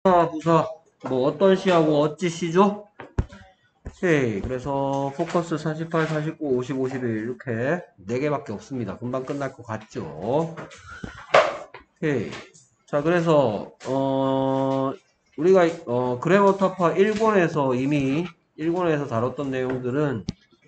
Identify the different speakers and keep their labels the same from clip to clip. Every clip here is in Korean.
Speaker 1: 부사 뭐 어떤 시하고 어찌 시죠? 오케이. 그래서 포커스 48, 49, 50, 51 이렇게 4개밖에 없습니다. 금방 끝날 것 같죠? 오케이. 자, 그래서 우리가 그래머 타파 1권에서 이미 1권에서 다뤘던 내용들은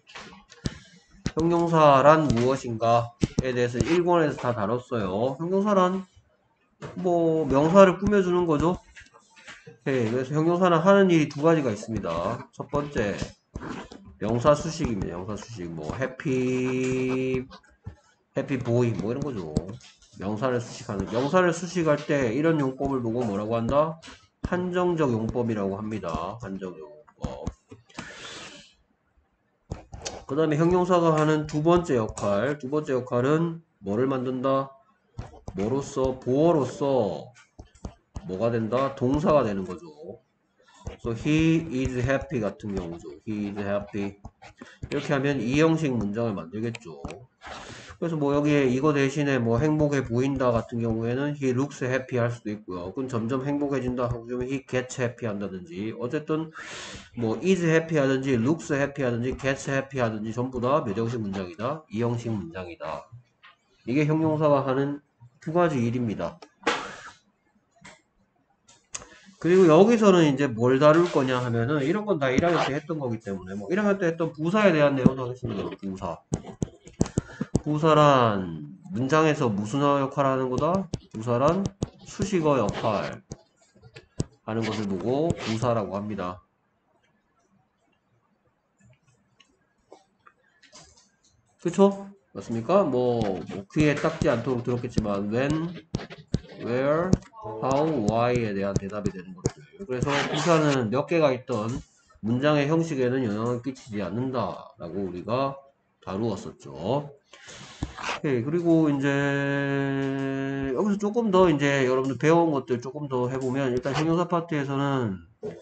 Speaker 1: 형용사란 무엇인가에 대해서 1권에서 다 다뤘어요. 형용사란 뭐 명사를 꾸며주는 거죠. 오케이. 그래서 형용사는 하는 일이 두 가지가 있습니다. 첫 번째 명사 수식입니다. 명사 수식 뭐 해피 보이 뭐 이런 거죠. 명사를 수식할 때 이런 용법을 보고 뭐라고 한다? 한정적 용법이라고 합니다. 한정적 용법. 그 다음에 형용사가 하는 두 번째 역할은 뭐를 만든다? 뭐로서? 보어로서 뭐가 된다? 동사가 되는 거죠. So he is happy 같은 경우죠. He is happy. 이렇게 하면 이 형식 문장을 만들겠죠. 그래서 뭐 여기에 이거 대신에 뭐 행복해 보인다 같은 경우에는 he looks happy 할 수도 있고요. 그럼 점점 행복해진다 하고 좀 he gets happy 한다든지 어쨌든 뭐 is happy 하든지 looks happy 하든지 gets happy 하든지 전부 다 몇 형식 문장이다? 이 형식 문장이다. 이게 형용사가 하는 두 가지 일입니다. 그리고 여기서는 이제 뭘 다룰 거냐 하면은 이런 건 다 1학년 때 했던 거기 때문에 뭐 1학년 때 했던 부사에 대한 내용도 하겠습니다. 부사란 문장에서 무슨 역할을 하는 거다? 부사란 수식어 역할 하는 것을 보고 부사라고 합니다. 그쵸? 맞습니까? 뭐 귀에 딱지 않도록 들었겠지만 when, where, how, why에 대한 대답이 되는 것들. 그래서 부사는 몇 개가 있던 문장의 형식에는 영향을 끼치지 않는다라고 우리가 다루었었죠. 오케이. 그리고 이제 여기서 조금 더 이제 여러분들 배운 것들 조금 더 해보면 일단 형용사 파트에서는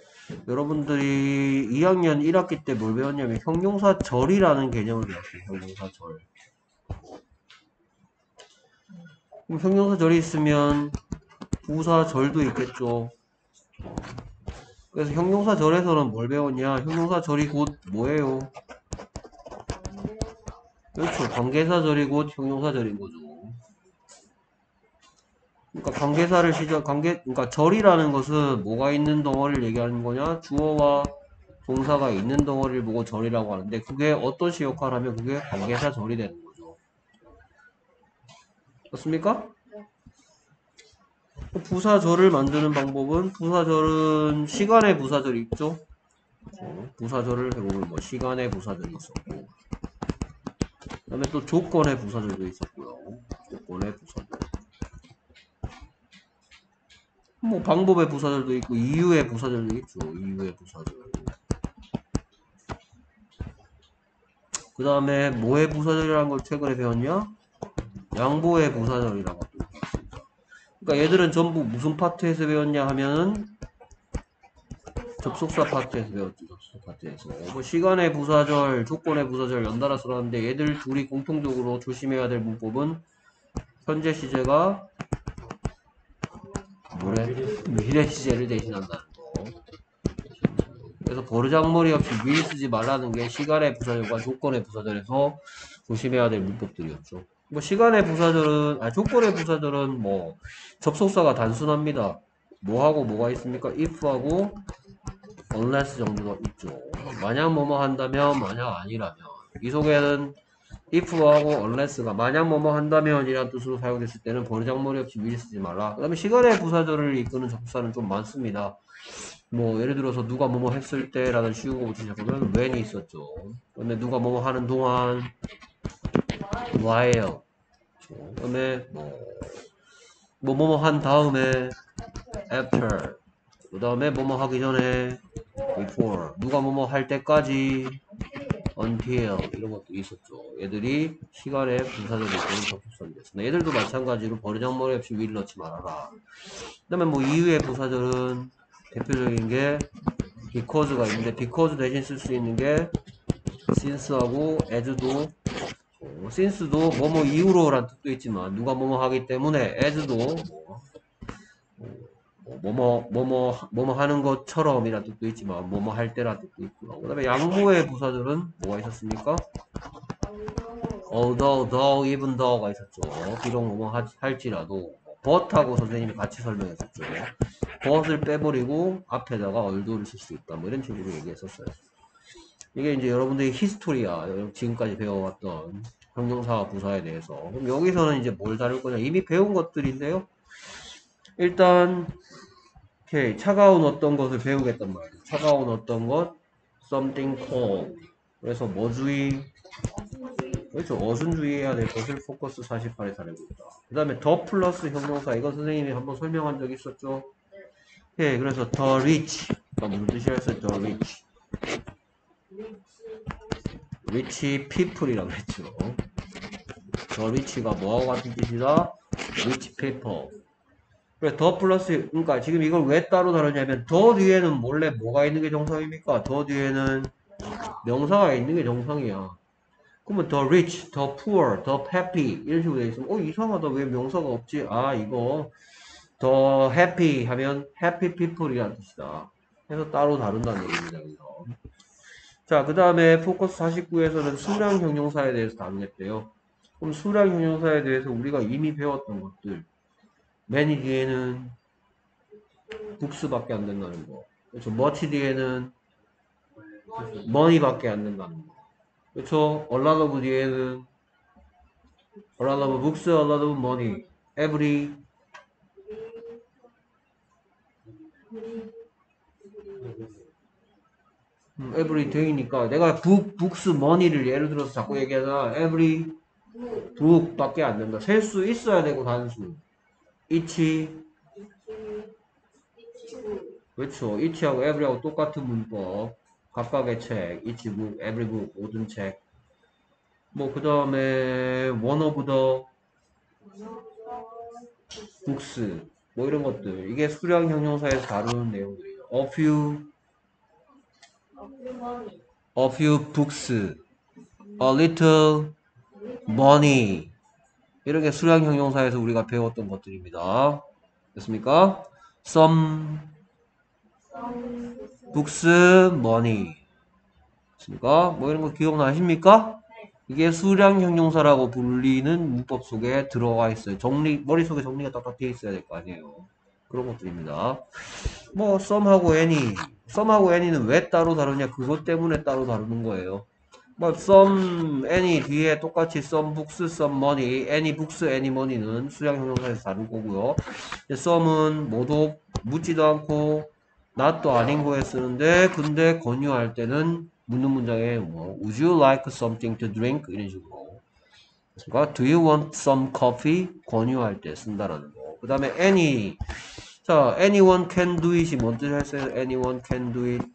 Speaker 1: 여러분들이 2학년 1학기 때 뭘 배웠냐면 형용사절이라는 개념을 배웠어요. 형용사절. 그럼 형용사절이 있으면 부사절도 있겠죠. 그래서 형용사절에서는 뭘 배웠냐? 형용사절이 곧 뭐예요? 그렇죠. 관계사절이 곧 형용사절인 거죠. 그러니까 그러니까 절이라는 것은 뭐가 있는 덩어리를 얘기하는 거냐? 주어와 동사가 있는 덩어리를 보고 절이라고 하는데 그게 어떤 식 역할을 하면 그게 관계사 절이 되는 거죠. 맞습니까? 부사절을 만드는 방법은 부사절은 시간의 부사절이 있죠. 부사절을 해보면 뭐 시간의 부사절이 있었고 그 다음에 또 조건의 부사절도 있었고요. 조건의 부사절 뭐 방법의 부사절도 있고 이유의 부사절도 있죠. 이유의 부사절 그 다음에 뭐의 부사절이라는 걸 최근에 배웠냐? 양보의 부사절이라고 배웠습니다. 그러니까 얘들은 전부 무슨 파트에서 배웠냐 하면은 접속사 파트에서 배웠죠. 접속사 파트에서 뭐 시간의 부사절, 조건의 부사절 연달아 써놨는데 얘들 둘이 공통적으로 조심해야 될 문법은 현재 시제가 미래 시제를 대신한다는 거. 그래서 버르장머리 없이 미리 쓰지 말라는 게 시간의 부사절과 조건의 부사절에서 조심해야 될 문법들이었죠. 뭐 시간의 부사절은 조건의 부사절은 뭐 접속사가 단순합니다. 뭐하고 뭐가 있습니까? if하고 unless 정도가 있죠. 만약 뭐뭐 한다면 만약 아니라면 이 속에는 if하고 unless가 만약 뭐뭐 한다면 이란 뜻으로 사용됐을 때는 버르장머리 없이 미리 쓰지 말라. 그 다음에 시간의 부사절을 이끄는 접속사는 좀 많습니다. 뭐 예를 들어서 누가 뭐뭐 했을 때라는 쉬운 거부터 시작하면 when이 있었죠. 그다음에 누가 뭐뭐 하는 동안 while. 그다음에 뭐뭐 한 다음에 after. 그다음에 뭐뭐 하기 전에 before. 누가 뭐뭐 할 때까지 until 이런 것도 있었죠. 얘들이 시간의 분사절이 되는 접속사입니다. 얘들도 마찬가지로 버르장머리 없이 will 넣지 말아라. 그 다음에 뭐 이유의 부사절은 대표적인 게 because가 있는데 because 대신 쓸 수 있는 게 since하고 as도 since도 뭐뭐 이유로 란 뜻도 있지만 누가 뭐뭐 하기 때문에 as도 뭐뭐 하는 것처럼이라는 뜻도 있지만, 뭐뭐 할 때라는 뜻도 있고. 그 다음에 양보의 부사들은 뭐가 있었습니까? though, even though가 있었죠. 비록 뭐뭐 할지라도. but하고 선생님이 같이 설명했었죠. but을 빼버리고 앞에다가 although를 쓸 수 있다. 뭐 이런 식으로 얘기했었어요. 이게 이제 여러분들이 히스토리야. 지금까지 배워왔던 형용사와 부사에 대해서. 그럼 여기서는 이제 뭘 다룰 거냐. 이미 배운 것들인데요. 일단, 오케이. 차가운 어떤 것을 배우겠단 말이에요. 차가운 어떤 것, something cold. 그래서 뭐 주의? 그렇죠. 어순 주의해야 될 것을 포커스 48에 다루고 있다. 그 다음에 더 플러스 형용사. 이건 선생님이 한번 설명한 적 있었죠? 예, 그래서 the rich. 무슨 뜻이었어요? the rich. rich people이라고 했죠. the rich가 뭐하고 같은 뜻이다? rich people. 그래, 더 플러스, 그러니까 지금 이걸 왜 따로 다루냐면, 더 뒤에는 원래 뭐가 있는 게 정상입니까? 더 뒤에는 명사가 있는 게 정상이야. 그러면 the rich, the poor, the happy 이런 식으로 돼 있으면 이상하다. 왜 명사가 없지? 아, 이거 the happy 하면 happy people이라는 뜻이다. 해서 따로 다룬다는 얘기입니다. 여기서. 자, 그 다음에 포커스 49에서는 수량 형용사에 대해서 다루겠대요. 그럼 수량 형용사에 대해서 우리가 이미 배웠던 것들. many 뒤에는 books밖에 안 된다는 거. 그렇죠. much 뒤에는 money밖에 안 된다는 거. 그렇죠. a lot of 뒤에는 a lot of books, a lot of money. every every day니까 내가 books, money를 예를 들어서 자꾸 얘기하잖아. every book 밖에 안 된다. 셀 수 있어야 되고 단수. each 그렇죠. each하고 every하고 똑같은 문법. 각각의 책, each book, every book, 모든 책. 뭐 그 다음에 one of the books 뭐 이런 것들. 이게 수량 형용사에서 다루는 내용들이에요. a few books, a little money. 이런 게 수량 형용사에서 우리가 배웠던 것들입니다. 됐습니까? some books, money. 됐습니까? 뭐 이런 거 기억나십니까? 이게 수량 형용사라고 불리는 문법 속에 들어가 있어요. 머릿속에 정리가 딱딱 되어 있어야 될 거 아니에요. 그런 것들입니다. 뭐 some하고 any는 왜 따로 다루냐? 그것 때문에 따로 다루는 거예요. 뭐 some, any 뒤에 똑같이 some books, some money, any books, any money는 수량 형용사에서 다룰 거고요. some은 뭐도 묻지도 않고 not도 아닌 거에 쓰는데 근데 권유할 때는 묻는 문장에 뭐 would you like something to drink 이런 식으로. 그러니까 do you want some coffee 권유할 때 쓴다라는 거. 그 다음에 any. 자, anyone can do it이 뭔 뜻을 했어요? anyone can do it.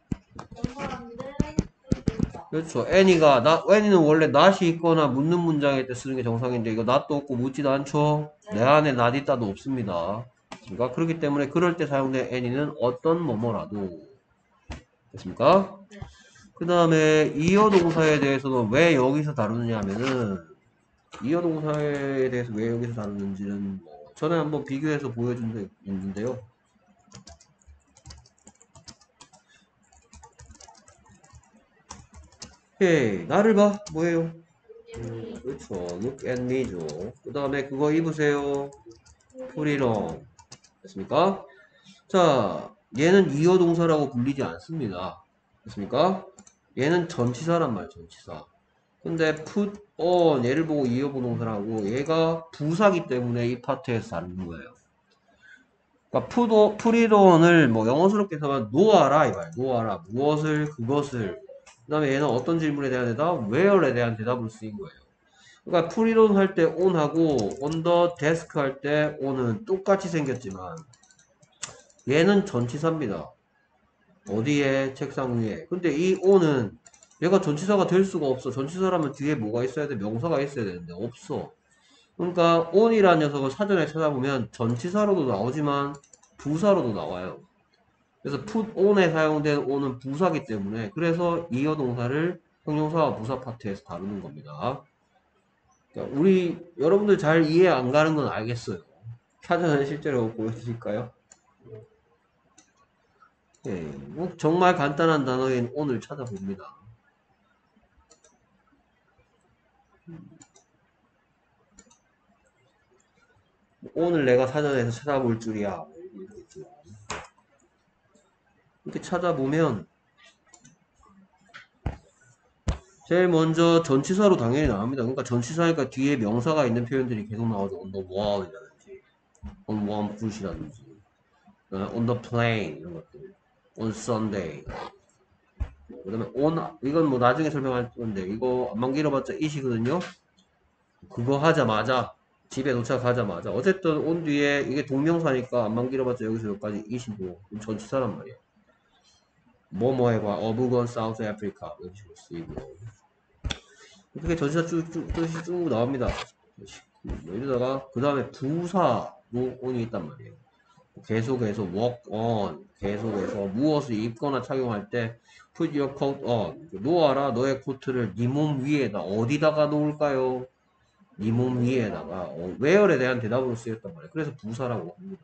Speaker 1: 그렇죠. any는 원래 not이 있거나 묻는 문장일 때 쓰는 게 정상인데 이거 not도 없고 묻지도 않죠. 내 안에 not 있다도 없습니다. 그러니까 그렇기 때문에 그럴 때 사용된 any는 어떤 뭐뭐라도. 됐습니까? 그 다음에 이어 동사에 대해서는 왜 여기서 다루느냐 하면은 이어 동사에 대해서 왜 여기서 다루는지는 뭐 전에 한번 비교해서 보여준 적 있는데요. 헤이 나를 봐 뭐예요? 그렇죠. look at me죠. 그 다음에 그거 입으세요. put it on. 됐습니까? 자 얘는 이어 동사라고 불리지 않습니다. 됐습니까? 얘는 전치사란 말이에요. 전치사. 근데 put on 얘를 보고 이어 부동사라고 얘가 부사기 때문에 이 파트에서 다루는 거예요. 그러니까 put it on을 뭐 영어스럽게 해서 놓아라 이 말. 놓아라 무엇을 그것을. 그 다음에 얘는 어떤 질문에 대한 대답? where에 대한 대답으로 쓰인 거예요. 그러니까 put it on 할 때 on하고 on the desk 할 때 on은 똑같이 생겼지만 얘는 전치사입니다. 어디에? 책상 위에. 근데 이 on은 얘가 전치사가 될 수가 없어. 전치사라면 뒤에 뭐가 있어야 돼? 명사가 있어야 되는데 없어. 그러니까 on이라는 녀석을 사전에 찾아보면 전치사로도 나오지만 부사로도 나와요. 그래서 put on에 사용된 on은 부사기 때문에 그래서 이어 동사를 형용사와 부사 파트에서 다루는 겁니다. 그러니까 여러분들 잘 이해 안 가는 건 알겠어요. 사전에 실제로 보여드릴까요? 예, 뭐 정말 간단한 단어인 오늘 찾아봅니다. 오늘 내가 사전에서 찾아볼 줄이야. 이렇게 찾아보면 제일 먼저 전치사로 당연히 나옵니다. 그러니까 전치사니까 뒤에 명사가 있는 표현들이 계속 나오죠. on the wall이라든지 on one foot이라든지 on the plane 이런 것들 on Sunday 그 다음에 on 이건 뭐 나중에 설명할 건데 이거 안만 길어봤자 it이거든요. 그거 하자마자 집에 도착하자마자 어쨌든 on 뒤에 이게 동명사니까 안만 길어봤자 여기서 여기까지 it이고 전치사란 말이야. 뭐뭐에 과 어부건 사우스 아프리카 이런 식으로 쓰이고 이렇게 전치사 뜻이 쭉 나옵니다. 여기다가 그 다음에 부사로 on이 있단 말이에요. 계속해서 walk on 계속해서 무엇을 입거나 착용할 때 put your coat on 놓아라 너의 코트를 네 몸 위에다 어디다가 놓을까요? 네 몸 위에다가 where에 대한 대답으로 쓰였단 말이에요. 그래서 부사라고 합니다.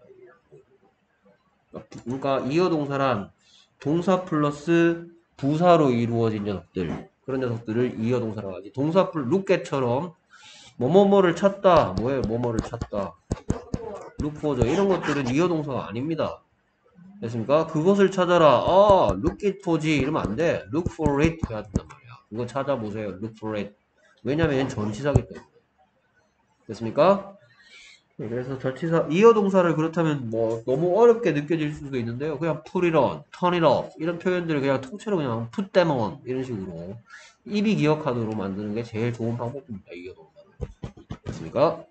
Speaker 1: 그러니까 이어동사란 동사 플러스 부사로 이루어진 녀석들 그런 녀석들을 이어동사라고 하지. 동사 플 lookat처럼 뭐뭐뭐를 찾다 뭐예요? 뭐뭐를 찾다 look for죠. 이런 것들은 이어동사가 아닙니다. 됐습니까? 그것을 찾아라. look it for지 이러면 안 돼. look for it 해야 된단 말이야. 그거 찾아보세요. look for it. 왜냐면 얘는 전치사기 때문에. 됐습니까? 네, 그래서 전치사 이어동사를 그렇다면 뭐 너무 어렵게 느껴질 수도 있는데요. 그냥 put it on, turn it off 이런 표현들을 그냥 통째로 그냥 put them on 이런 식으로 입이 기억하도록 만드는 게 제일 좋은 방법입니다. 이어동사는. 됐습니까?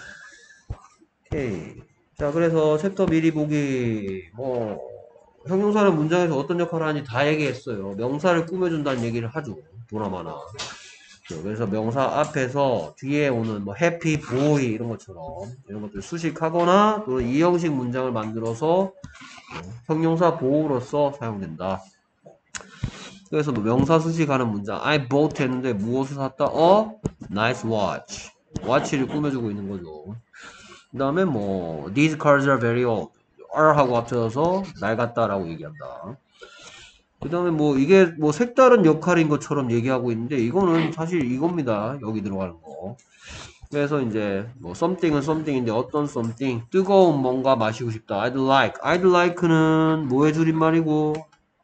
Speaker 1: 오케이. 자, 그래서 챕터 미리 보기 뭐 형용사는 문장에서 어떤 역할을 하는지 다 얘기했어요. 명사를 꾸며준다는 얘기를 하죠. 드라마나. 그래서 명사 앞에서 뒤에 오는 뭐 해피 보이 이런 것처럼 이런 것들 수식하거나 또는 이형식 문장을 만들어서 형용사 보호로서 사용된다. 그래서 뭐 명사 수식하는 문장 I bought 했는데 무엇을 샀다? nice watch. watch를 꾸며주고 있는 거죠. 그 다음에 뭐 these cars are very old. are하고 합쳐서 낡았다라고 얘기한다. 그 다음에 뭐 이게 뭐 색다른 역할인 것처럼 얘기하고 있는데 이거는 사실 이겁니다. 여기 들어가는 거. 그래서 이제 뭐 something은 something인데 어떤 something 뜨거운 뭔가 마시고 싶다. I'd like는 뭐의 줄임말이고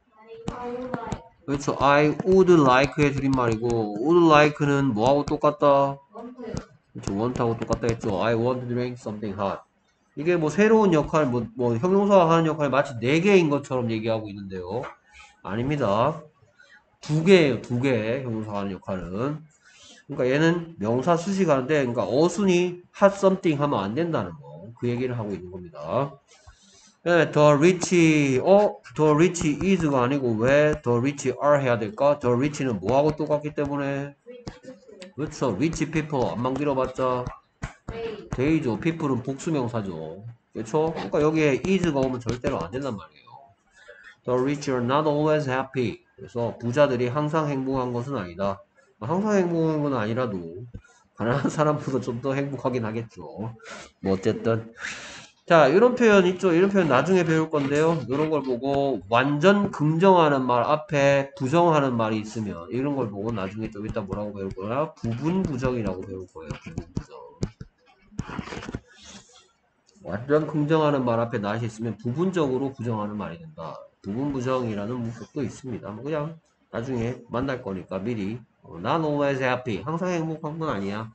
Speaker 1: 그렇죠. I would like의 줄임말이고 would like는 뭐하고 똑같다? 그렇죠. want하고 똑같다 했죠. I want to drink something hot. 이게 뭐 새로운 역할, 뭐 형용사가 하는 역할 마치 4개인 것처럼 얘기하고 있는데요. 아닙니다. 2개예요. 2개 형용사가 하는 역할은. 그러니까 얘는 명사 수식하는데 그러니까 어순이 hot something 하면 안 된다는 거. 그 얘기를 하고 있는 겁니다. 네, the rich, the rich is가 아니고 왜 the rich are 해야 될까? the rich는 뭐하고 똑같기 때문에 그렇죠. rich people 안만 길어봤자 they죠. people은 복수명사죠. 그렇죠? 그러니까 여기에 is가 오면 절대로 안 된단 말이에요. The rich are not always happy. 그래서 부자들이 항상 행복한 것은 아니다. 항상 행복한 건 아니라도 가난한 사람보다 좀 더 행복하긴 하겠죠. 뭐 어쨌든 자 이런 표현 있죠. 이런 표현 나중에 배울 건데요. 이런 걸 보고 완전 긍정하는 말 앞에 부정하는 말이 있으면 이런 걸 보고 나중에 좀 이따 뭐라고 배울 거야? 부분 부정이라고 배울 거예요. 부분 부정. 완전 긍정하는 말 앞에 낫이 있으면 부분적으로 부정하는 말이 된다. 부분 부정이라는 문법도 있습니다. 뭐 그냥 나중에 만날 거니까 미리 Not always happy. 항상 행복한 건 아니야.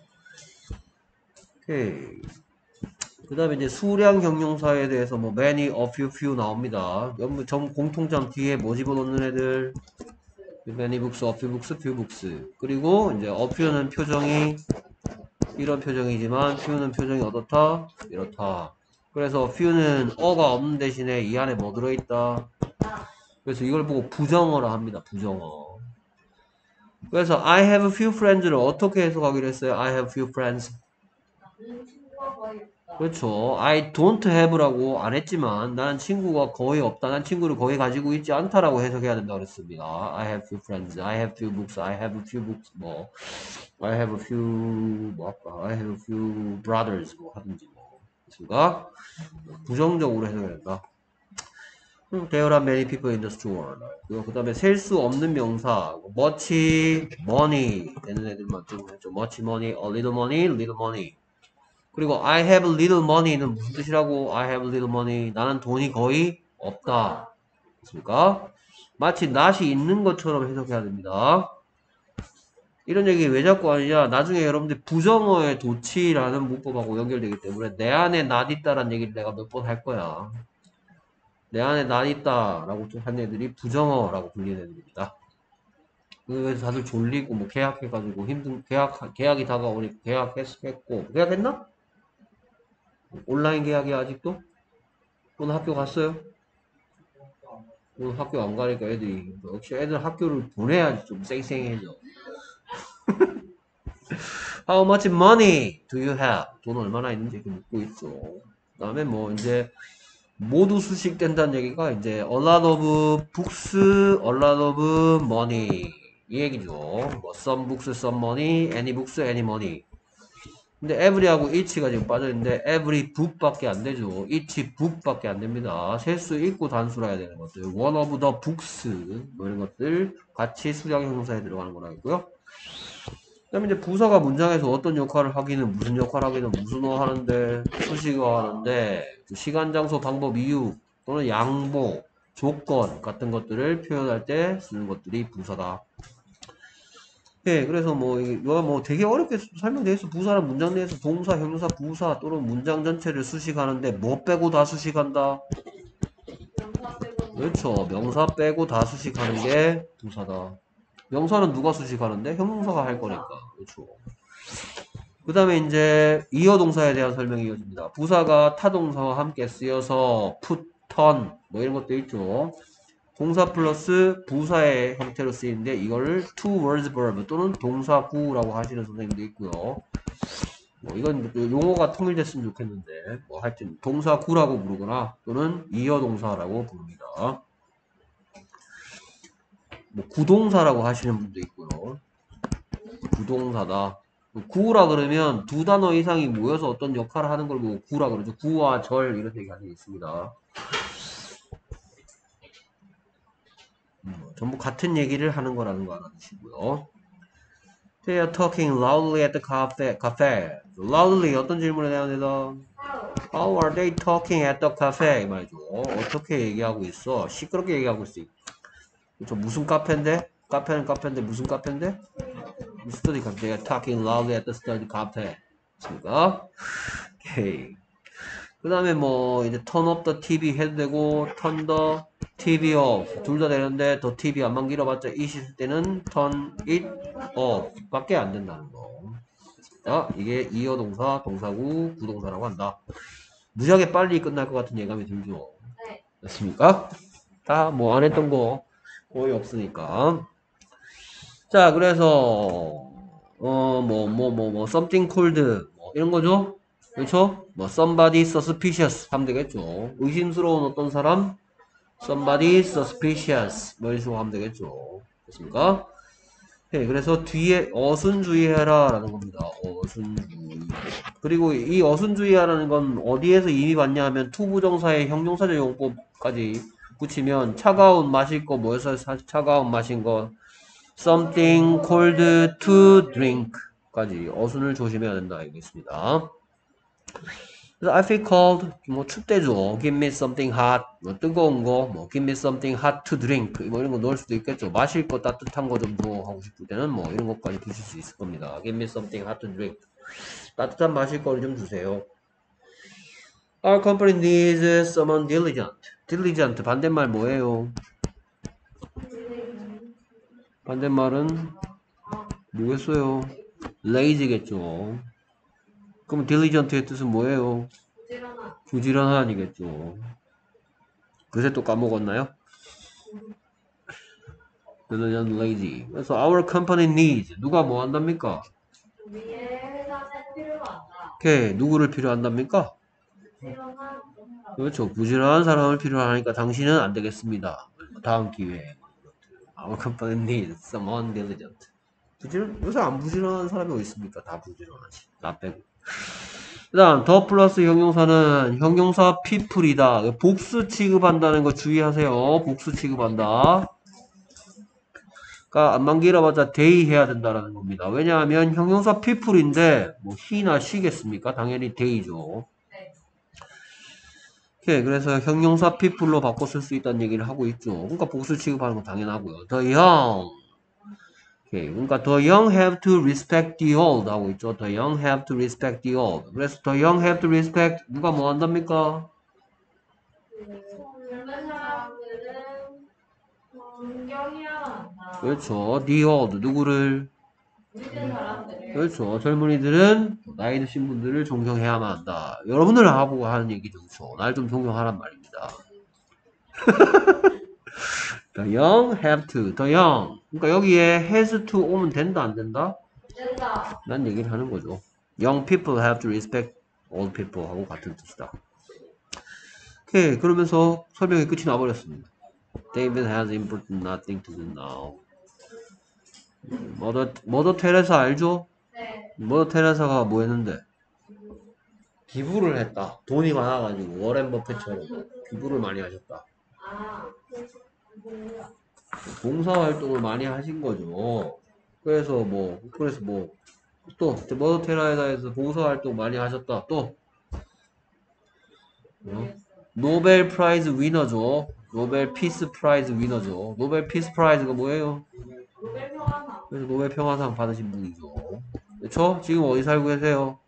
Speaker 1: 오케이. 그 다음에 이제 수량 형용사에 대해서 뭐 many, a few, few 나옵니다. 점 공통점 뒤에 뭐 집어넣는 애들 many books, a few books, few books. 그리고 이제 a few는 표정이 이런 표정이지만 few는 표정이 어떻다? 이렇다. 그래서 few는 어가 없는 대신에 이 안에 뭐 들어있다? 그래서 이걸 보고 부정어라 합니다. 부정어. 그래서 I have a few friends를 어떻게 해석하기로 했어요? I have few friends. 그렇죠. I don't have라고 안 했지만 나는 친구가 거의 없다. 난 친구를 거의 가지고 있지 않다라고 해석해야 된다고 그랬습니다. I have few friends. I have few books. I have a few books. 뭐 I have a few 뭐 할까? I have a few brothers 뭐 하든지 뭐 됐습니까? 부정적으로 해석해야 된다. There are many people in the store. 그 다음에 셀 수 없는 명사 much money 되는 애들만 좀 했죠. much money, a little money, little money. 그리고 I have little money는 무슨 뜻이라고? I have little money. 나는 돈이 거의 없다. 됐습니까? 마치 not이 있는 것처럼 해석해야 됩니다. 이런 얘기 왜 자꾸 하느냐? 나중에 여러분들 부정어의 도치라는 문법하고 연결되기 때문에 내 안에 not 있다라는 얘기를 내가 몇 번 할 거야. 내 안에 not 있다라고 한 애들이 부정어라고 불리는 애들입니다. 그래서 다들 졸리고 뭐 계약해가지고 힘든 계약이 다가오니까 계약했고 계약했나? 온라인 계약이야 아직도? 오늘 학교 갔어요? 오늘 학교 안 가니까 애들이 역시 애들 학교를 보내야지 좀 쌩쌩해져. How much money do you have? 돈 얼마나 있는지 이렇게 묻고 있죠. 그 다음에 뭐 이제 모두 수식된다는 얘기가 이제 a lot of books, a lot of money 이 얘기죠. 뭐 some books, some money, any books, any money. 근데 every하고 each가 지금 빠져있는데 every book밖에 안 되죠. each book밖에 안 됩니다. 세수 있고 단수라 해야 되는 것들. one of the books 뭐 이런 것들 같이 수량 형용사에 들어가는 거라고요. 그 다음에 이제 부사가 문장에서 어떤 역할을 하기는 무슨 역할을 하기는 무슨어 하는데 수식어 하는데 시간, 장소, 방법, 이유 또는 양보, 조건 같은 것들을 표현할 때 쓰는 것들이 부사다. 예, 그래서 뭐, 이거 뭐 되게 어렵게 설명되어 있어. 부사는 문장 내에서 동사, 형용사, 부사 또는 문장 전체를 수식하는데 뭐 빼고 다 수식한다? 그렇죠. 명사 빼고 다 수식하는 게 부사다. 명사는 누가 수식하는데? 형용사가 할 거니까. 그렇죠. 그 다음에 이제 이어 동사에 대한 설명이 이어집니다. 부사가 타동사와 함께 쓰여서 put, turn 뭐 이런 것도 있죠. 동사 플러스 부사의 형태로 쓰이는데 이거를 two words verb 또는 동사구라고 하시는 선생님도 있고요. 뭐 이건 용어가 통일됐으면 좋겠는데 뭐 하여튼 동사구라고 부르거나 또는 이어 동사라고 부릅니다. 뭐 구동사라고 하시는 분도 있고요. 구동사다. 구라 그러면 두 단어 이상이 모여서 어떤 역할을 하는 걸 보고 구라 그러죠. 구와 절 이런 얘기가 있습니다. 전부 같은 얘기를 하는 거라는 거 알아두시고요. They are talking loudly at the cafe. loudly 어떤 질문에 대한 대답? How are they talking at the cafe? 이 말이죠. 어떻게 얘기하고 있어? 시끄럽게 얘기하고 있어. 저 무슨 카페인데? 카페는 카페인데 무슨 카페인데? 스터디 카페. They are talking loudly at the study cafe. 맞습니까? 오케이. 그 다음에 뭐 이제 turn up the TV 해도 되고 turn the TV off 둘 다 되는데 더 TV 안만 길어봤자 it 있을 때는 turn it off 밖에 안 된다는 거. 자, 이게 이어 동사, 동사구, 부동사라고 한다. 무지하게 빨리 끝날 것 같은 예감이 들죠. 네. 됐습니까? 다 뭐 안 했던 거 거의 없으니까. 자, 그래서 something cold 뭐 이런 거죠. 그렇죠? 뭐 somebody suspicious 하면 되겠죠. 의심스러운 어떤 사람 somebody suspicious 뭐 이런 식으로 하면 되겠죠. 됐습니까? 네, 그래서 뒤에 어순주의해라 라는 겁니다. 어순주의. 그리고 이 어순주의하라는 건 어디에서 이미 봤냐 하면 투부정사의 형용사적 용법까지 붙이면 차가운 마실 거 뭐에서 차가운 마신 거 something cold to drink 까지 어순을 조심해야 된다 알겠습니다. 그래서 I feel cold 뭐 춥대죠. Give me something hot 뭐 뜨거운 거 뭐 give me something hot to drink 뭐 이런 거 넣을 수도 있겠죠. 마실 거 따뜻한 거 좀 줘 하고 싶을 때는 뭐 이런 것까지 붙일 수 있을 겁니다. Give me something hot to drink 따뜻한 마실 거를 좀 주세요. Our company needs someone diligent. diligent 반대말 뭐예요? 반대말은 뭐겠어요? lazy겠죠. 그럼 diligent의 뜻은 뭐예요? 부지런한이겠죠. 그새 또 까먹었나요? diligent, lazy. 그래서 our company needs 누가 뭐 한답니까? 오케이, 누구를 필요한답니까? 그렇죠. 부지런한 사람을 필요하니까 당신은 안 되겠습니다. 다음 기회에 our company needs someone diligent. 요새 안 부지런한 사람이 어디 있습니까? 다 부지런하지. 나 빼고. 그 다음 더 플러스 형용사는 형용사 people이다. 복수 취급한다는 거 주의하세요. 복수 취급한다. 그러니까 안만 길어봤자 they 해야 된다는 겁니다. 왜냐하면 형용사 people인데 뭐 he나 she겠습니까? 당연히 they죠. 오케이, 그래서 형용사 people로 바꿔 쓸 수 있다는 얘기를 하고 있죠. 그러니까 복수 취급하는 건 당연하고요. The young. 오케이, 그러니까 the young have to respect the old 하고 있죠. The young have to respect the old. 그래서 the young have to respect 누가 뭐 한답니까?
Speaker 2: 젊은 사람들은 존경해야 한다.
Speaker 1: 그렇죠. The old 누구를?
Speaker 2: 믿는 사람들을.
Speaker 1: 그렇죠. 젊은이들은 나이 드신 분들을 존경해야만 한다. 여러분들 하고 하는 얘기죠. 그렇죠. 날 좀 존경하란 말입니다. The young have to. The young. 그러니까 여기에 has to 오면 된다 안 된다?
Speaker 2: 된다.
Speaker 1: 난 얘기를 하는 거죠. Young people have to respect old people 하고 같은 뜻이다. 오케이. 그러면서 설명이 끝이 나버렸습니다. David has important nothing to do now. 머더 테레사 알죠?
Speaker 2: 네.
Speaker 1: 머더 테레사가 뭐 했는데? 기부를 했다. 돈이 많아가지고 워렌 버핏처럼 기부를 많이 하셨다.
Speaker 2: 아.
Speaker 1: 봉사활동을 많이 하신 거죠. 그래서 또 머더 테레사에서 봉사활동 많이 하셨다. 또 노벨 프라이즈 위너죠. 노벨 피스 프라이즈 위너죠. 노벨 피스 프라이즈가 뭐예요?
Speaker 2: 노벨 평화상.
Speaker 1: 그래서 노벨 평화상 받으신 분이죠. 그렇죠? 지금 어디 살고 계세요?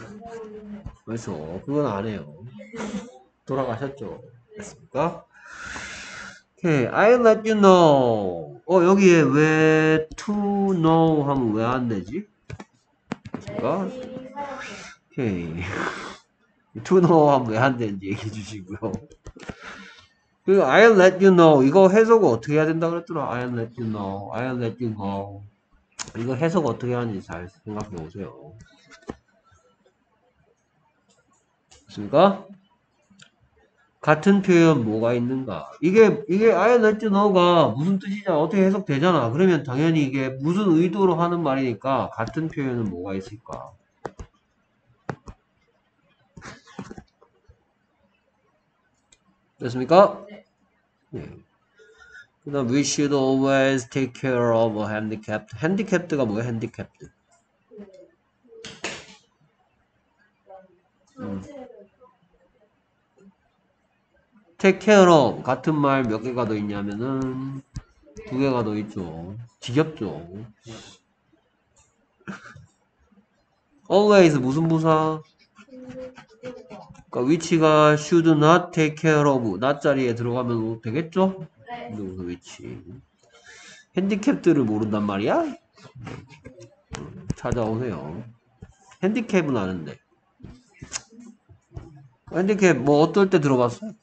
Speaker 1: 그렇죠. 그건 안 해요. 돌아가셨죠. 됐습니까? 오케이. I'll let you know. 여기에 왜 to know 하면 왜 안 되지? 됐습니까? 오케이. to know 하면 왜 안 되는지 얘기해 주시고요. 그리고 I'll let you know. 이거 해석을 어떻게 해야 된다 그랬더라? I'll let you know. I'll let you know. 이거 해석 어떻게 하는지 잘 생각해 보세요. 됐습니까? 같은 표현 뭐가 있는가? 이게 I'll let you know가 무슨 뜻이냐? 어떻게 해석되잖아. 그러면 당연히 이게 무슨 의도로 하는 말이니까 같은 표현은 뭐가 있을까? 됐습니까? 네. 그 다음 we should always take care of a handicapped. handicapped가 뭐야? handicapped. take care of 같은 말 몇 개가 더 있냐면은 2개가 더 있죠. 지겹죠. always 무슨 부사? 그러니까 위치가 should not take care of not 자리에 들어가면 되겠죠?
Speaker 2: 네.
Speaker 1: 누구 위치? 핸디캡들을 모른단 말이야? 찾아오세요. 핸디캡은 아는데. 핸디캡 뭐 어떨 때 들어봤어?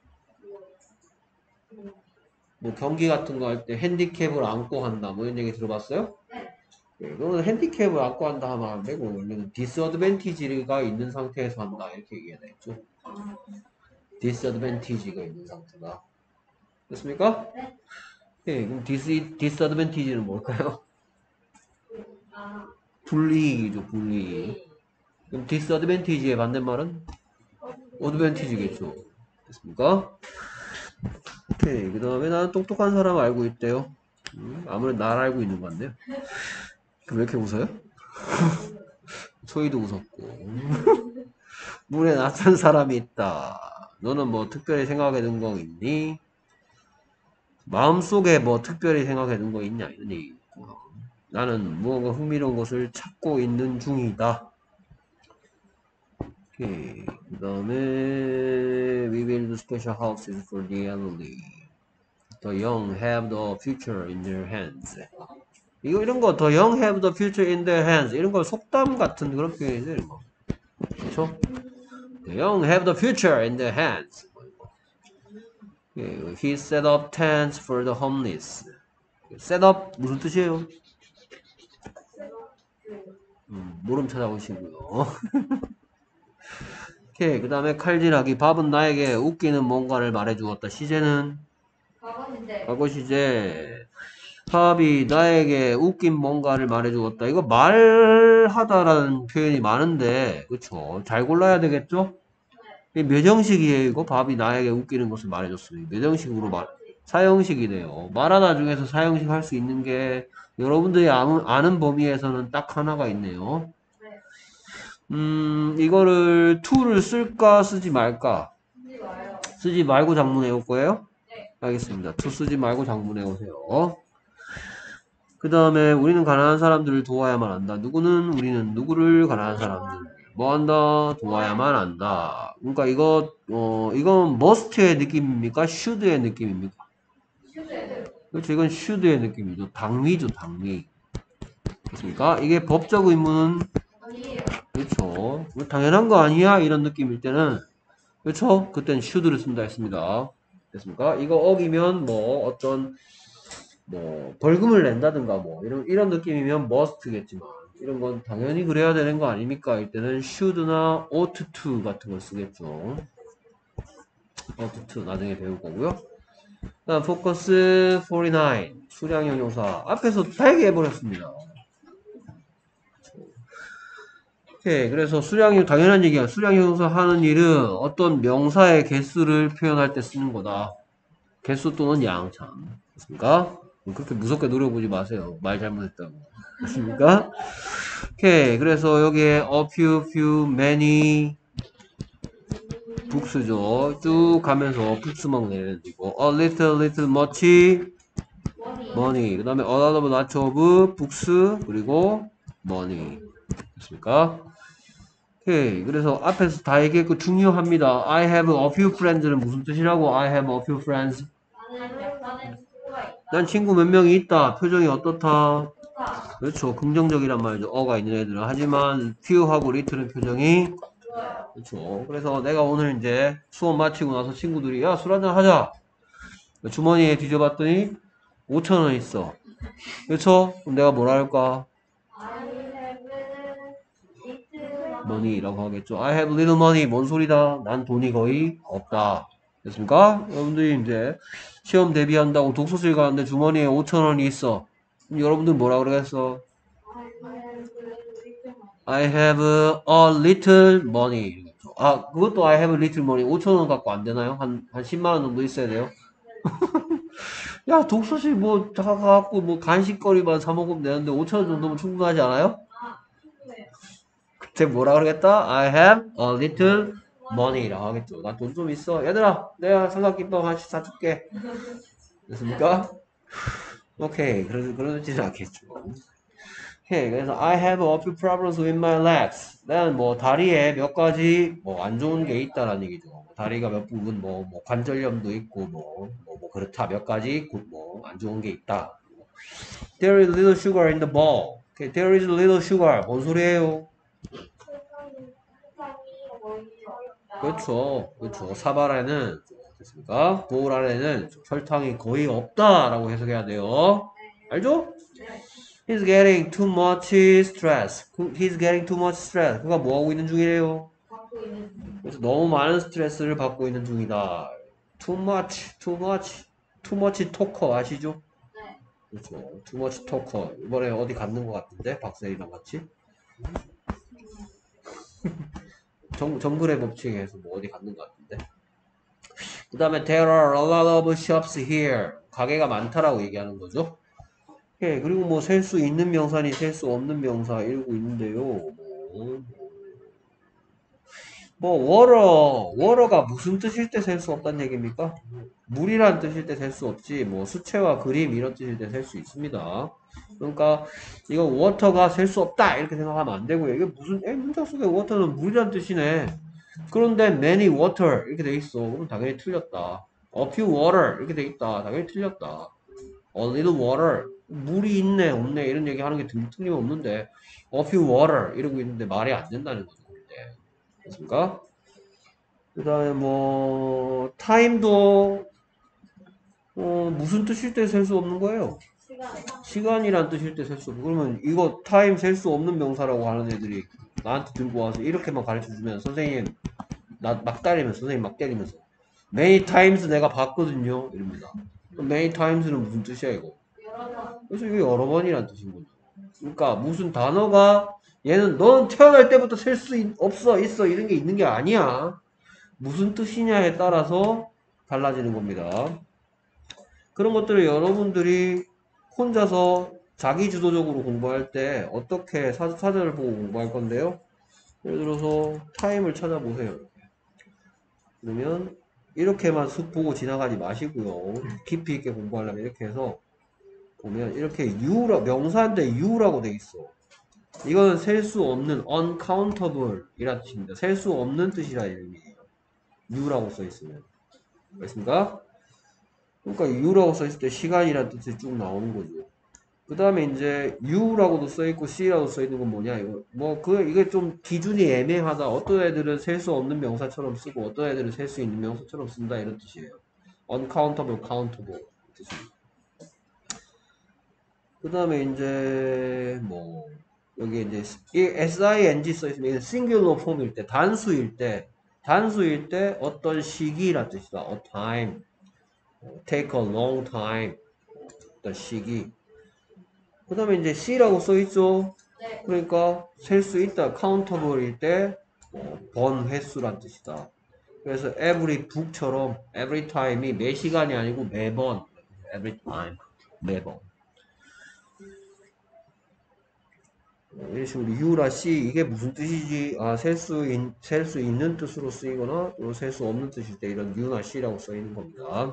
Speaker 1: 뭐 경기 같은 거 할 때 핸디캡을 안고 한다 뭐 이런 얘기 들어봤어요? 네, 그거는 핸디캡을 안고 한다 하면 안 되고 원래는 디스어드밴티지가 있는 상태에서 한다 이렇게 얘기해야 되겠죠. 디스어드밴티지가 있는 상태다. 됐습니까? 네, 그럼 디스어드밴티지는 뭘까요? 불이익이죠, 불이익. 그럼 디스어드밴티지의 반대말은 어드밴티지겠죠. 됐습니까? 오케이. 그 다음에 나는 똑똑한 사람 알고 있대요. 아무래도 날 알고 있는 건데요. 그럼 왜 이렇게 웃어요? 소희도 웃었고. 물에 낯선 사람이 있다. 너는 뭐 특별히 생각해 둔 거 있니? 마음속에 뭐 특별히 생각해 둔 거 있냐? 이런 얘기. 나는 무언가 흥미로운 것을 찾고 있는 중이다. 오케이. 그 다음에 we build special houses for the elderly. The young have the future in their hands. 이런 거 the young have the future in their hands 이런 거 속담 같은 그런 표현이죠. 이런 거. 그렇죠? The young have the future in their hands. He set up tents for the homeless. set up 무슨 뜻이에요? 모름 찾아오시고요. 오케이. 그 다음에 칼질하기. 밥은 나에게 웃기는 뭔가를 말해주었다. 시제는? 과거 시제. 팝이 나에게 웃긴 뭔가를 말해주었다. 이거 말하다라는 표현이 많은데, 그쵸? 잘 골라야 되겠죠? 이 몇 형식이에요, 이거? 밥이 나에게 웃기는 것을 말해줬어요. 몇 형식으로 사형식이네요. 말하다 중에서 사형식 할 수 있는 게 여러분들이 아는 범위에서는 딱 하나가 있네요. 이거를 to를 쓸까 쓰지 말까?
Speaker 2: 쓰지 마요.
Speaker 1: 쓰지 말고 장문 외울 거예요?
Speaker 2: 네.
Speaker 1: 알겠습니다. to 쓰지 말고 장문 외우세요. 그 다음에 우리는 가난한 사람들을 도와야만 한다. 우리는 누구를 가난한 사람들 뭐 한다? 도와야만 한다. 그러니까 이건 must의 느낌입니까? should의 느낌입니까?
Speaker 2: 슈즈에
Speaker 1: 그렇죠. 이건 should의 느낌이죠. 당위죠, 당위. 그렇습니까? 이게 법적 의무는
Speaker 2: 아니에요.
Speaker 1: 그렇죠. 뭐 당연한 거 아니야? 이런 느낌일 때는 그렇죠? 그땐 should를 쓴다 했습니다. 됐습니까? 이거 어기면 뭐 어떤 뭐 벌금을 낸다든가 뭐 이런 느낌이면 must겠지만 이런 건 당연히 그래야 되는 거 아닙니까? 이때는 should나 ought to 같은 걸 쓰겠죠. ought to 나중에 배울 거고요. 다음 focus 49 수량형 용사 앞에서 다 얘기해 버렸습니다. 오케이. 그래서 수량형 당연한 얘기야. 수량형 용사 하는 일은 어떤 명사의 개수를 표현할 때 쓰는 거다. 개수 또는 양 참. 됐습니까? 그렇게 무섭게 노려보지 마세요. 말 잘못했다고. 됐습니까? 오케이. 그래서 여기에 a few, many, books죠. 쭉 가면서 books만 내려지고 a little, much, money. 그 다음에 a lot of, lots of, books, 그리고 money. 됐습니까? 오케이. 그래서 앞에서 다 얘기했고 중요합니다. I have a few friends는 무슨 뜻이라고? I have a few friends.
Speaker 2: 나는 친구가 있다.
Speaker 1: 난 친구 몇 명이 있다. 표정이 어떻다?
Speaker 2: 좋다.
Speaker 1: 그렇죠. 긍정적이란 말이죠. 어가 있는 애들은. 하지만 few하고 little은 표정이
Speaker 2: 좋아요.
Speaker 1: 그렇죠. 그래서 내가 오늘 이제 수업 마치고 나서 친구들이 야, 술 한잔 하자. 주머니에 뒤져봤더니 5,000원 있어. 그렇죠? 그럼 내가 뭐라 할까?
Speaker 2: I have little
Speaker 1: money라고 하겠죠. I have little money. 뭔 소리다? 난 돈이 거의 없다. 됐습니까? 여러분들이 이제 시험 대비한다고 독서실 가는데 주머니에 5,000원이 있어. 그럼 여러분들 뭐라 그러겠어? I have a little money. 아, 그것도 I have a little money. 5,000원 갖고 안 되나요? 한 10만원 정도 있어야 돼요? 야, 독서실 뭐, 다 가갖고 뭐 간식거리만 사먹으면 되는데 5,000원 정도면 충분하지 않아요? 그때 뭐라 그러겠다? I have a little money라고 하겠죠. 나 돈 좀 있어. 얘들아, 내가 삼각김밥 하나씩 사줄게. 됐습니까? 오케이. 그러지는 않겠죠. 오케이. 그래서 I have a few problems with my legs. 나는 뭐 다리에 몇 가지 뭐 안 좋은 게 있다라는 얘기죠. 다리가 몇 부분 뭐 관절염도 있고 뭐 그렇다. 몇 가지 뭐 안 좋은 게 있다. There is little sugar in the bowl. Okay. There is little sugar. 뭔 소리예요? 그렇죠. 그렇죠. 사발 안에는 됐습니까? 보울 안에는 설탕이 거의 없다라고 해석해야 돼요. 알죠? He's getting too much stress. He's getting too much stress. 그가 뭐 하고 있는 중이래요?
Speaker 2: 받고 있는
Speaker 1: 그래서 너무 많은 스트레스를 받고 있는 중이다. Too much, too much, too much talker 아시죠?
Speaker 2: 네.
Speaker 1: 그렇죠. Too much talker. 이번에 어디 갔는 것 같은데 박사이랑 같이. 정글의 법칙에서 뭐 어디 갔는 것 같은데. 그 다음에 there are a lot of shops here. 가게가 많다라고 얘기하는 거죠. 예, 그리고 뭐 셀 수 있는 명사니 셀 수 없는 명사 이러고 있는데요. water가 무슨 뜻일 때 셀 수 없다는 얘기입니까? 물이란 뜻일 때 셀 수 없지, 뭐 수채화 그림 이런 뜻일 때 셀 수 있습니다. 그러니까 이거 water가 셀 수 없다 이렇게 생각하면 안 되고요. 이게 무슨 문장 속에 water는 물이란 뜻이네. 그런데 many water 이렇게 돼 있어. 그럼 당연히 틀렸다. a few water 이렇게 돼 있다. 당연히 틀렸다. a little water 물이 있네 없네 이런 얘기 하는 게 틀림없는데 a few water 이러고 있는데 말이 안 된다는 거죠. 됐습니까? 그 다음에 뭐 time도 무슨 뜻일 때 셀 수 없는 거예요? 시간이란 뜻일 때 셀 수 없고 그러면 이거 time 셀 수 없는 명사라고 하는 애들이 나한테 들고 와서 이렇게만 가르쳐주면 선생님 나 막 때리면서 선생님 막 때리면서 many times 내가 봤거든요 이럽니다. many times는 무슨 뜻이야 이거? 그래서 이게 여러 번이란 뜻인 거죠. 그러니까 무슨 단어가 얘는 넌 태어날 때부터 셀 수 없어 있어 이런 게 있는 게 아니야. 무슨 뜻이냐에 따라서 달라지는 겁니다. 그런 것들을 여러분들이 혼자서 자기 주도적으로 공부할 때 어떻게 사전을 보고 공부할 건데요. 예를 들어서 타임을 찾아보세요. 그러면 이렇게만 쑥 보고 지나가지 마시고요. 깊이 있게 공부하려면 이렇게 해서 보면 이렇게 명사인데 U라고 돼 있어. 이건 셀 수 없는 uncountable 이라는 뜻입니다. 셀 수 없는 뜻이라 의미예요. U라고 써 있으면. 알겠습니까? 그러니까 U라고 써 있을 때 시간이라는 뜻이 쭉 나오는 거죠. 그 다음에 이제 U라고도 써 있고 C라고 써 있는 건 뭐냐? 이게 좀 기준이 애매하다. 어떤 애들은 셀 수 없는 명사처럼 쓰고 어떤 애들은 셀 수 있는 명사처럼 쓴다 이런 뜻이에요. uncountable, countable 뜻입니다. 그 다음에 이제 여기 이제 이 SING 써있으면 singular 폼일 때 단수일 때 어떤 시기란 뜻이다. a time, take a long time 어떤 시기. 그 다음에 이제 C라고 써있죠.
Speaker 2: 네.
Speaker 1: 그러니까 셀 수 있다. countable일 때 번 횟수란 뜻이다. 그래서 every book처럼 every time이 매 시간이 아니고 매번 every time 매번. 이런 식으로 U라 C 이게 무슨 뜻이지? 셀 수 있는 뜻으로 쓰이거나 또 셀 수 없는 뜻일 때 이런 U나 C라고 써 있는 겁니다.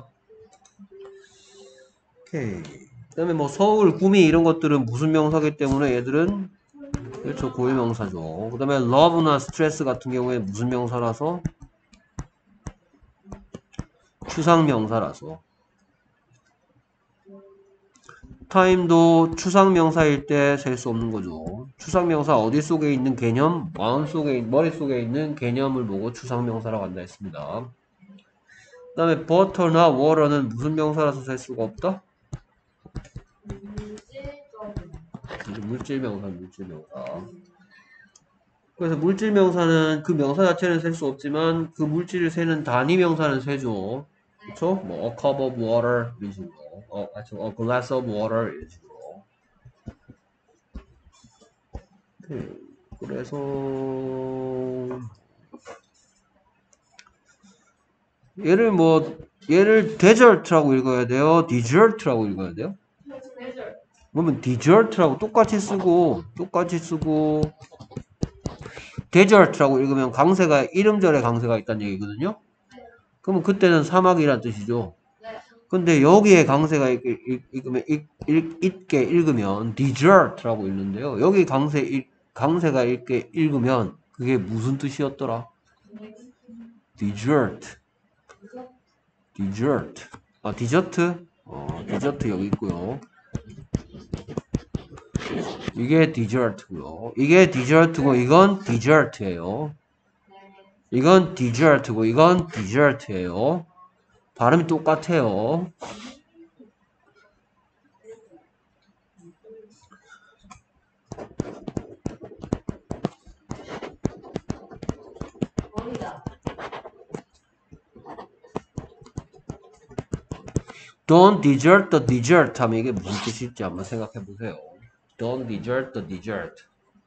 Speaker 1: 오케이. 그다음에 서울, 구미 이런 것들은 무슨 명사기 때문에 얘들은 그렇죠 고유명사죠. 그다음에 love나 stress 같은 경우에 무슨 명사라서 추상명사라서. time도 추상명사일 때 셀 수 없는 거죠. 추상명사 어디 속에 있는 개념? 머릿속에 있는 개념을 보고 추상명사라고 한다 했습니다. 그 다음에 butter나 water는 무슨 명사라서 셀 수가 없다? 물질명사. 그래서 물질명사는 그 명사 자체는 셀 수 없지만 그 물질을 세는 단위명사는 세죠. 그쵸? a cup of water 이런 식으로. a glass of water 이런 식으로. 그래서 얘를 desert라고 읽어야 돼요? desert라고 읽어야 돼요? 그러면 desert라고 똑같이 쓰고 desert라고 읽으면 이름절에 강세가 있다는 얘기거든요. 그러면 그때는 사막이란 뜻이죠. 근데 여기에 강세가 있게 읽으면 desert라고 읽는데요. 여기 강세가 있게 읽으면 그게 무슨 뜻이었더라? dessert. 디저트? 디저트 여기 있고요. 이게 디저트고요. 이게 디저트고 이건 디저트예요. 이건 디저트고 이건 디저트예요. 발음이 똑같아요. Don't desert the dessert 하면 이게 무슨 뜻일지 한번 생각해 보세요. Don't desert the dessert.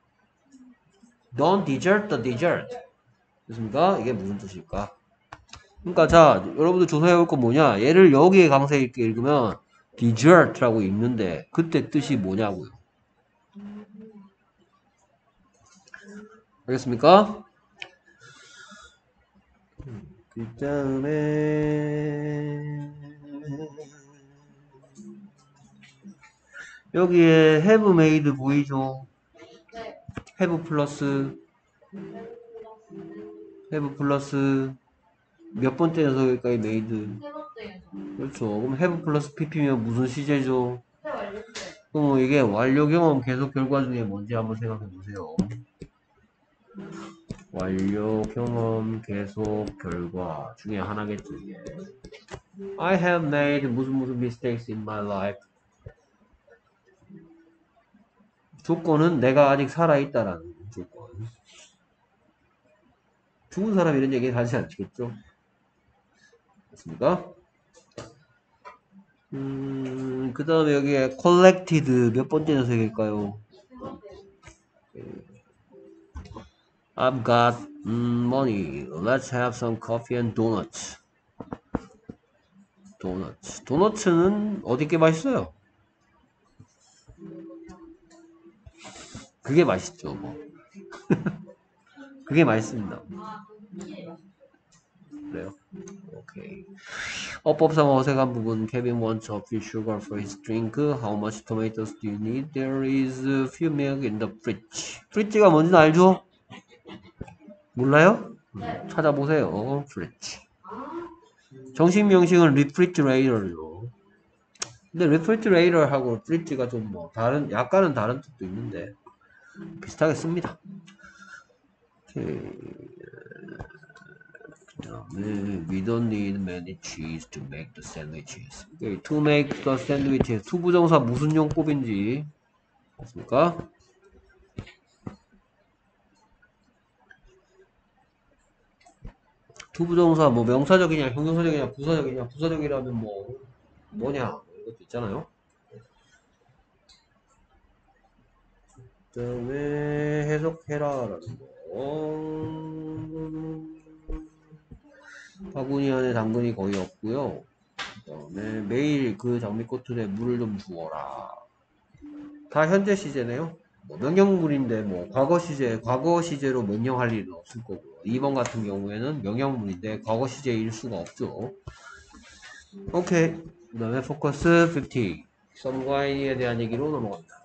Speaker 1: Don't desert the dessert. 됐습니까? 이게 무슨 뜻일까? 그러니까 자, 여러분들 조사해 볼 건 뭐냐? 얘를 여기에 강세 있게 읽으면 dessert라고 읽는데 그때 뜻이 뭐냐고요. 알겠습니까? 그 다음에 여기에 have made 보이죠? have 플러스 몇 번째 녀석일까요? made. 그렇죠. 그럼 have 플러스 pp면 무슨 시제죠? 그럼 이게 완료 경험 계속 결과 중에 뭔지 한번 생각해 보세요. 완료 경험 계속 결과 중에 하나겠죠. 이게. I have made 무슨 mistakes in my life. 조건은 내가 아직 살아있다라는 조건. 죽은 사람이 이런 얘기 하지 않겠죠? 맞습니까? 그 그 다음에 여기에 collected 몇 번째 녀석일까요? I've got money. Let's have some coffee and donuts. 도너츠는 어디 게 맛있어요? 그게 맛있죠, 뭐. 그게 맛있습니다. 그래요? 오케이. 어법상 어색한 부분. Kevin wants a few sugar for his drink. How much tomatoes do you need? There is a few milk in the fridge. fridge가 뭔지는 알죠? 몰라요? 찾아보세요. fridge. 정식 명칭은 refrigerator죠. 근데 refrigerator하고 fridge가 좀 뭐 다른, 약간은 다른 뜻도 있는데 비슷하게 씁니다. 오케이. We don't need many cheese to make the sandwiches. Okay, to make the sandwiches. 투부정사 무슨 용법인지 맞습니까? 투부정사 뭐 명사적이냐, 형용사적이냐, 부사적이냐, 부사적이라면 뭐냐 이것도 있잖아요. 그다음에 해석해라라는 거. 바구니 안에 당근이 거의 없고요. 그다음에 매일 그 장미꽃들에 물을 좀 주어라. 다 현재 시제네요. 뭐 명령문인데 뭐 과거 시제로 명령할 일은 없을 거고요. 2번 같은 경우에는 명령문인데 과거 시제일 수가 없죠. 오케이. 그 다음에 포커스 50. 썸과 애니에 대한 얘기로 넘어갑니다.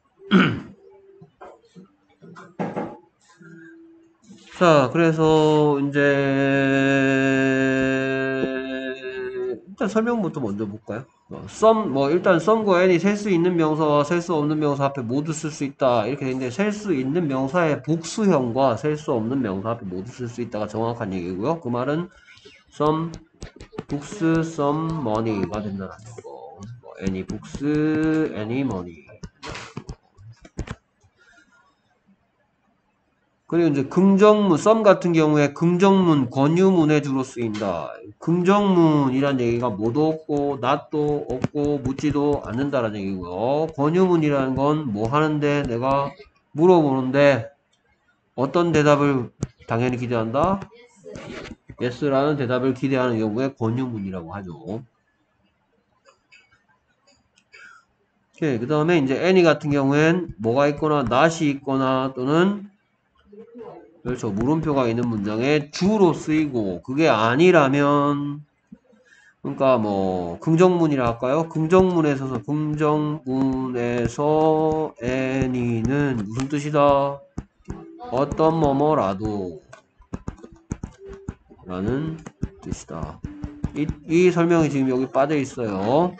Speaker 1: 자, 그래서 이제 일단 설명부터 먼저 볼까요? 일단 썸과 애니 셀 수 있는 명사와 셀 수 없는 명사 앞에 모두 쓸 수 있다 이렇게 되는데 셀 수 있는 명사의 복수형과 셀 수 없는 명사 앞에 모두 쓸 수 있다가 정확한 얘기고요. 그 말은 some books, some money가 된다는 거. any books, any money. 그리고 이제 긍정문, 썸 같은 경우에 긍정문, 권유문에 주로 쓰인다. 긍정문이란 얘기가 뭐도 없고, not도 없고, 묻지도 않는다라는 얘기고요. 권유문이라는 건 뭐 하는데 내가 물어보는데 어떤 대답을 당연히 기대한다? yes라는 대답을 기대하는 경우에 권유문이라고 하죠. 오케이. 그 다음에 이제 any 같은 경우엔 뭐가 있거나, not이 있거나 또는 그렇죠. 물음표가 있는 문장에 주로 쓰이고 그게 아니라면 그러니까 뭐 긍정문이라 할까요? 긍정문에서 any는 무슨 뜻이다? 어떤 뭐뭐라도 라는 뜻이다. 이 설명이 지금 여기 빠져 있어요.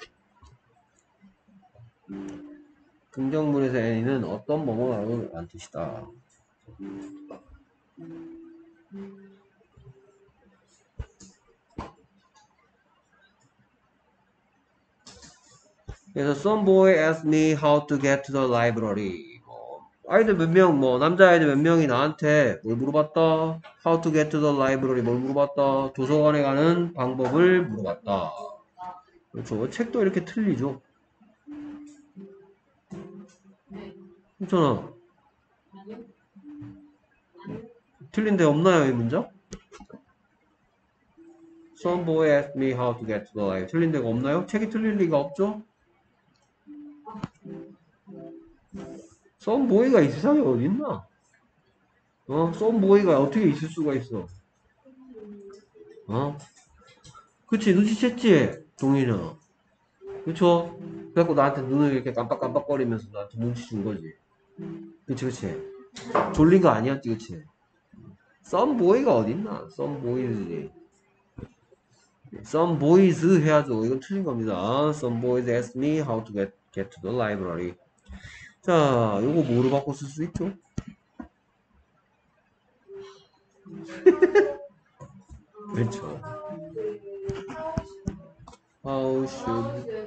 Speaker 1: 긍정문에서 any는 어떤 뭐뭐라도 라는 뜻이다. 그래서 some boy asked me how to get to the library. 아이들 몇 명, 남자아이들 몇 명이 나한테 뭘 물어봤다? How to get to the library. 뭘 물어봤다? 도서관에 가는 방법을 물어봤다. 그렇죠. 책도 이렇게 틀리죠. 그렇잖아. 틀린 데 없나요, 이 문장? Some boy asked me how to get to the library. 틀린 데가 없나요? 책이 틀릴 리가 없죠? Some boy가 이 세상에 어딨나? some boy가 어떻게 있을 수가 있어? 그치, 눈치챘지? 동일아. 그쵸? 그래갖고 나한테 눈을 이렇게 깜빡깜빡거리면서 나한테 눈치 준 거지. 그치. 졸린 거 아니었지, 그치? 썸보이가 어딨나? 썸보이지. Some boys 해야죠. 이건 틀린 겁니다. Some boys asked me how to get to the library. 자, 요거 뭐로 바꿔 쓸 수 있죠? 그렇죠. How should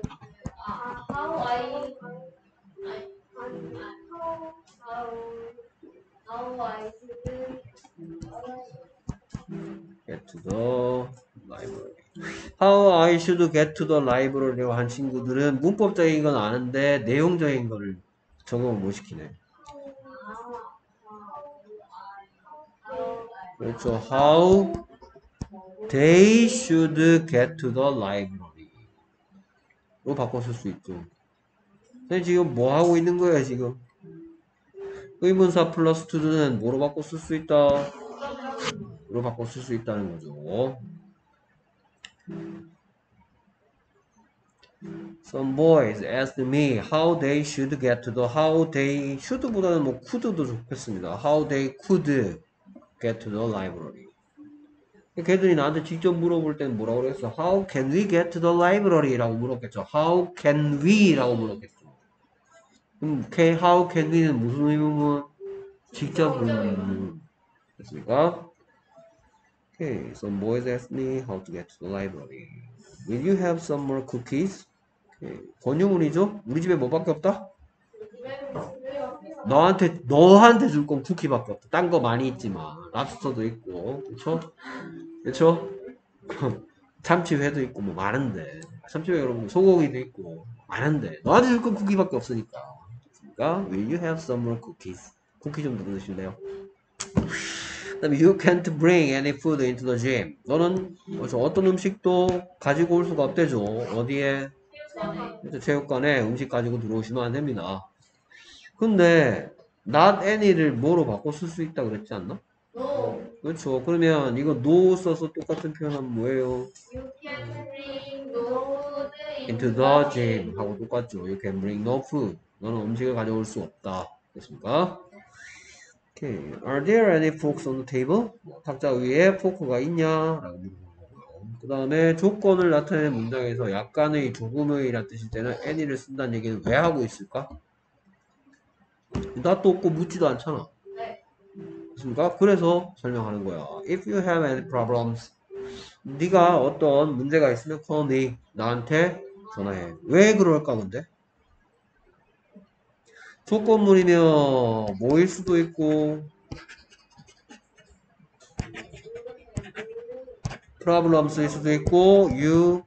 Speaker 1: get to the library. How I should get to the library라고 한 친구들은 문법적인 건 아는데 내용적인 거를 적용을 못 시키네. 그렇죠. How they should get to the library. 로 바꿔 쓸 수 있죠. 선생님 지금 뭐 하고 있는 거예요, 지금? 의문사 플러스 to는 뭐로 바꿔 쓸 수 있다? 로 바꿔 쓸 수 있다는 거죠. Some boys asked me how they should get to the how they should보다는 뭐 could도 좋겠습니다. How they could get to the library. 걔들이 나한테 직접 물어볼 때는 뭐라고 그랬어? How can we get to the library? 라고 물었겠죠. How can we? 라고 물었겠죠. how can we는 무슨 의문문? 직접 의문문. 됐습니까? Okay, some boys asked me how to get to the library. Will you have some more cookies? Okay. 권유문이죠? 우리 집에 뭐밖에 없다? 너한테 줄 건 쿠키밖에 없다. 딴 거 많이 있지만 랍스터도 있고, 그렇죠? 그렇죠? 참치회도 있고 뭐 많은데, 참치회 여러분 소고기도 있고 많은데 너한테 줄 건 쿠키밖에 없으니까. 그러니까 will you have some more cookies? 쿠키 좀 더 드실래요? 그다음에 you can't bring any food into the gym. 너는 어떤 음식도 가지고 올 수가 없대죠. 어디에? 체육관에 음식 가지고 들어오시면 안 됩니다. 근데 not any를 뭐로 바꿔 쓸 수 있다 그랬지 않나?
Speaker 2: No.
Speaker 1: 그렇죠. 그러면 이거 no 써서 똑같은 표현하면 뭐예요?
Speaker 2: You can bring no food
Speaker 1: into the gym 하고 똑같죠. You can bring no food. 너는 음식을 가져올 수 없다. 됐습니까? Okay. Are there any forks on the table? 탁자 위에 포크가 있냐? 라고 물어보는 거고요. 그 다음에 조건을 나타내는 문장에서 약간의 조금의라는 뜻일 때는 any를 쓴다는 얘기는 왜 하고 있을까? 나도 없고 묻지도 않잖아.
Speaker 2: 네.
Speaker 1: 그렇습니까? 그래서 설명하는 거야. If you have any problems, 네가 어떤 문제가 있으면 call me. 나한테 전화해. 왜 그럴까 근데? 조건물이면 뭐일 수도 있고 problems일 수도 있고 you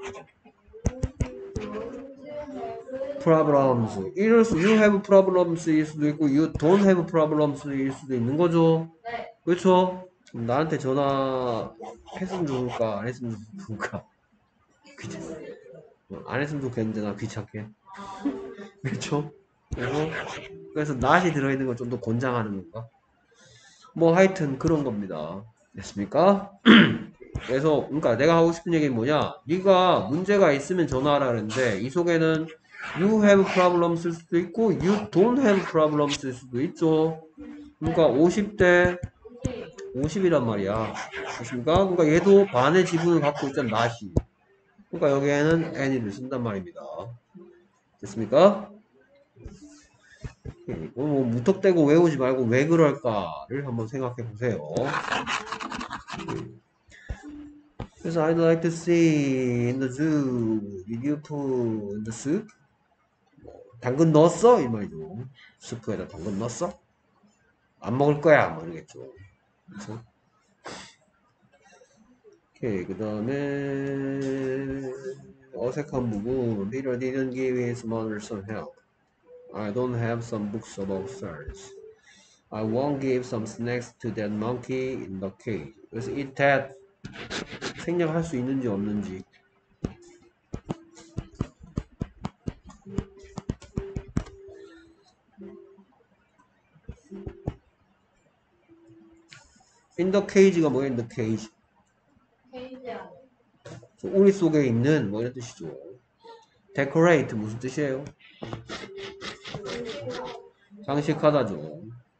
Speaker 1: problems 이럴 수 you have problems일 수도 있고 you don't have problems일 수도 있는 거죠.
Speaker 2: 네.
Speaker 1: 그렇죠? 그럼 나한테 전화 했으면 좋을까 안 했으면 좋을까? 귀찮. 안 했으면 좋겠는데 나 귀찮게. 그렇죠? 그래서 not이 들어있는 걸 좀 더 권장하는 건가? 뭐 하여튼 그런 겁니다. 됐습니까? 그래서 그러니까 내가 하고 싶은 얘기는 뭐냐? 네가 문제가 있으면 전화하라 그랬는데 이 속에는 you have problems 쓸 수도 있고 you don't have problems 쓸 수도 있죠. 그러니까 50대 50이란 말이야. 됐습니까? 그러니까 얘도 반의 지분을 갖고 있잖아. not이. 그러니까 여기에는 any를 쓴단 말입니다. 됐습니까? 뭐 무턱대고 외우지 말고 왜 그럴까를 한번 생각해 보세요. 그래서 I'd like to see in the zoo. Did you put in the soup? 당근 넣었어? 이 말이죠. 스프에다 당근 넣었어? 안 먹을 거야. 뭐 이러겠죠. 그렇죠? 오케이. 그 다음에 어색한 부분. Peter didn't give his mother some help. I don't have some books about stars. I won't give some snacks to that monkey in the cage. 그래서 eat that 생략할 수 있는지 없는지. in the cage가 뭐야? in the cage.
Speaker 2: 케이지 안에.
Speaker 1: 우리 속에 있는 뭐 이런 뜻이죠. decorate 무슨 뜻이에요? 장식하다죠.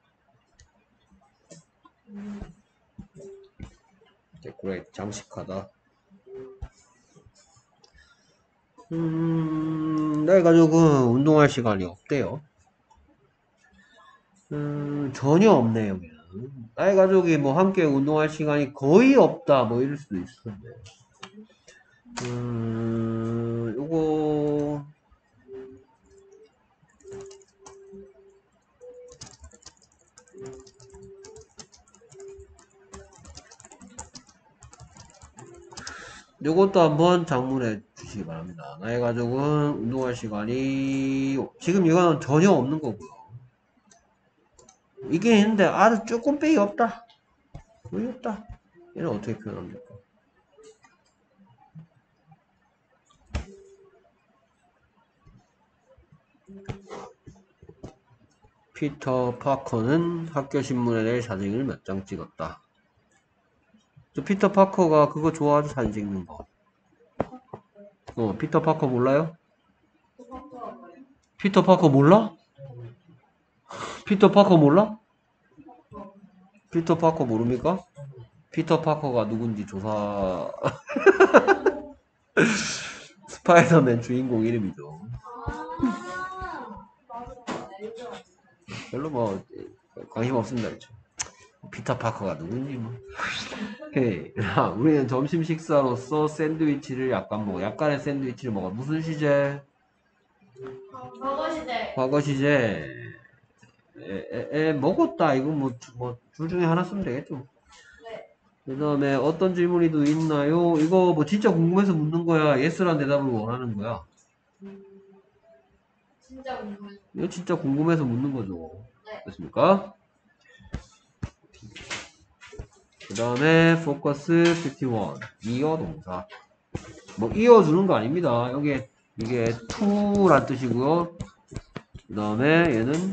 Speaker 1: decorate 장식하다. 나의 가족은 운동할 시간이 없대요. 전혀 없네요. 여기는. 나의 가족이 뭐 함께 운동할 시간이 거의 없다. 뭐 이럴 수도 있을 텐데. 요거 요것도 한번 작문해 주시기 바랍니다. 나의 가족은 운동할 시간이 지금 이거는 전혀 없는 거고요. 이게 있는데 아주 조금 빼기 없다. 거의 없다. 얘는 어떻게 표현합니까? 피터 파커는 학교 신문에 낼 사진을 몇 장 찍었다. 저 피터 파커가 그거 좋아하죠, 사진 찍는 거. 피터 파커 몰라요? 피터 파커 몰라? 피터 파커 몰라? 피터 파커 모릅니까? 피터 파커가 누군지 조사 스파이더맨 주인공 이름이죠. 별로 뭐 관심 없습니다. 그렇죠? 피터 파커가 누군지 뭐. 오케이. 우리는 점심 식사로서 샌드위치를 약간의 샌드위치를 먹어. 무슨 시제?
Speaker 2: 과거 시제.
Speaker 1: 과거 시제. 먹었다. 이거 둘 중에 하나 쓰면 되겠죠.
Speaker 2: 네.
Speaker 1: 그 다음에 어떤 질문이 또 있나요? 이거 뭐 진짜 궁금해서 묻는 거야? yes라는 대답을 원하는 거야?
Speaker 2: 진짜 궁금해.
Speaker 1: 이거 진짜 궁금해서 묻는 거죠.
Speaker 2: 네.
Speaker 1: 됐습니까? 그 다음에 focus 51 이어 동사 뭐 이어주는 거 아닙니다. 여기에 이게 to란 뜻이고요. 그 다음에 얘는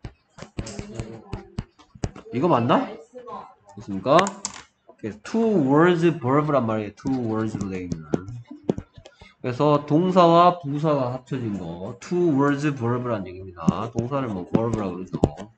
Speaker 1: 이거 맞나? 됐습니까? 그래서 two words verb란 말이에요. two words로 되어 있는. 그래서 동사와 부사가 합쳐진 거 two words verb란 얘기입니다. 동사를 뭐 verb라고 그러죠.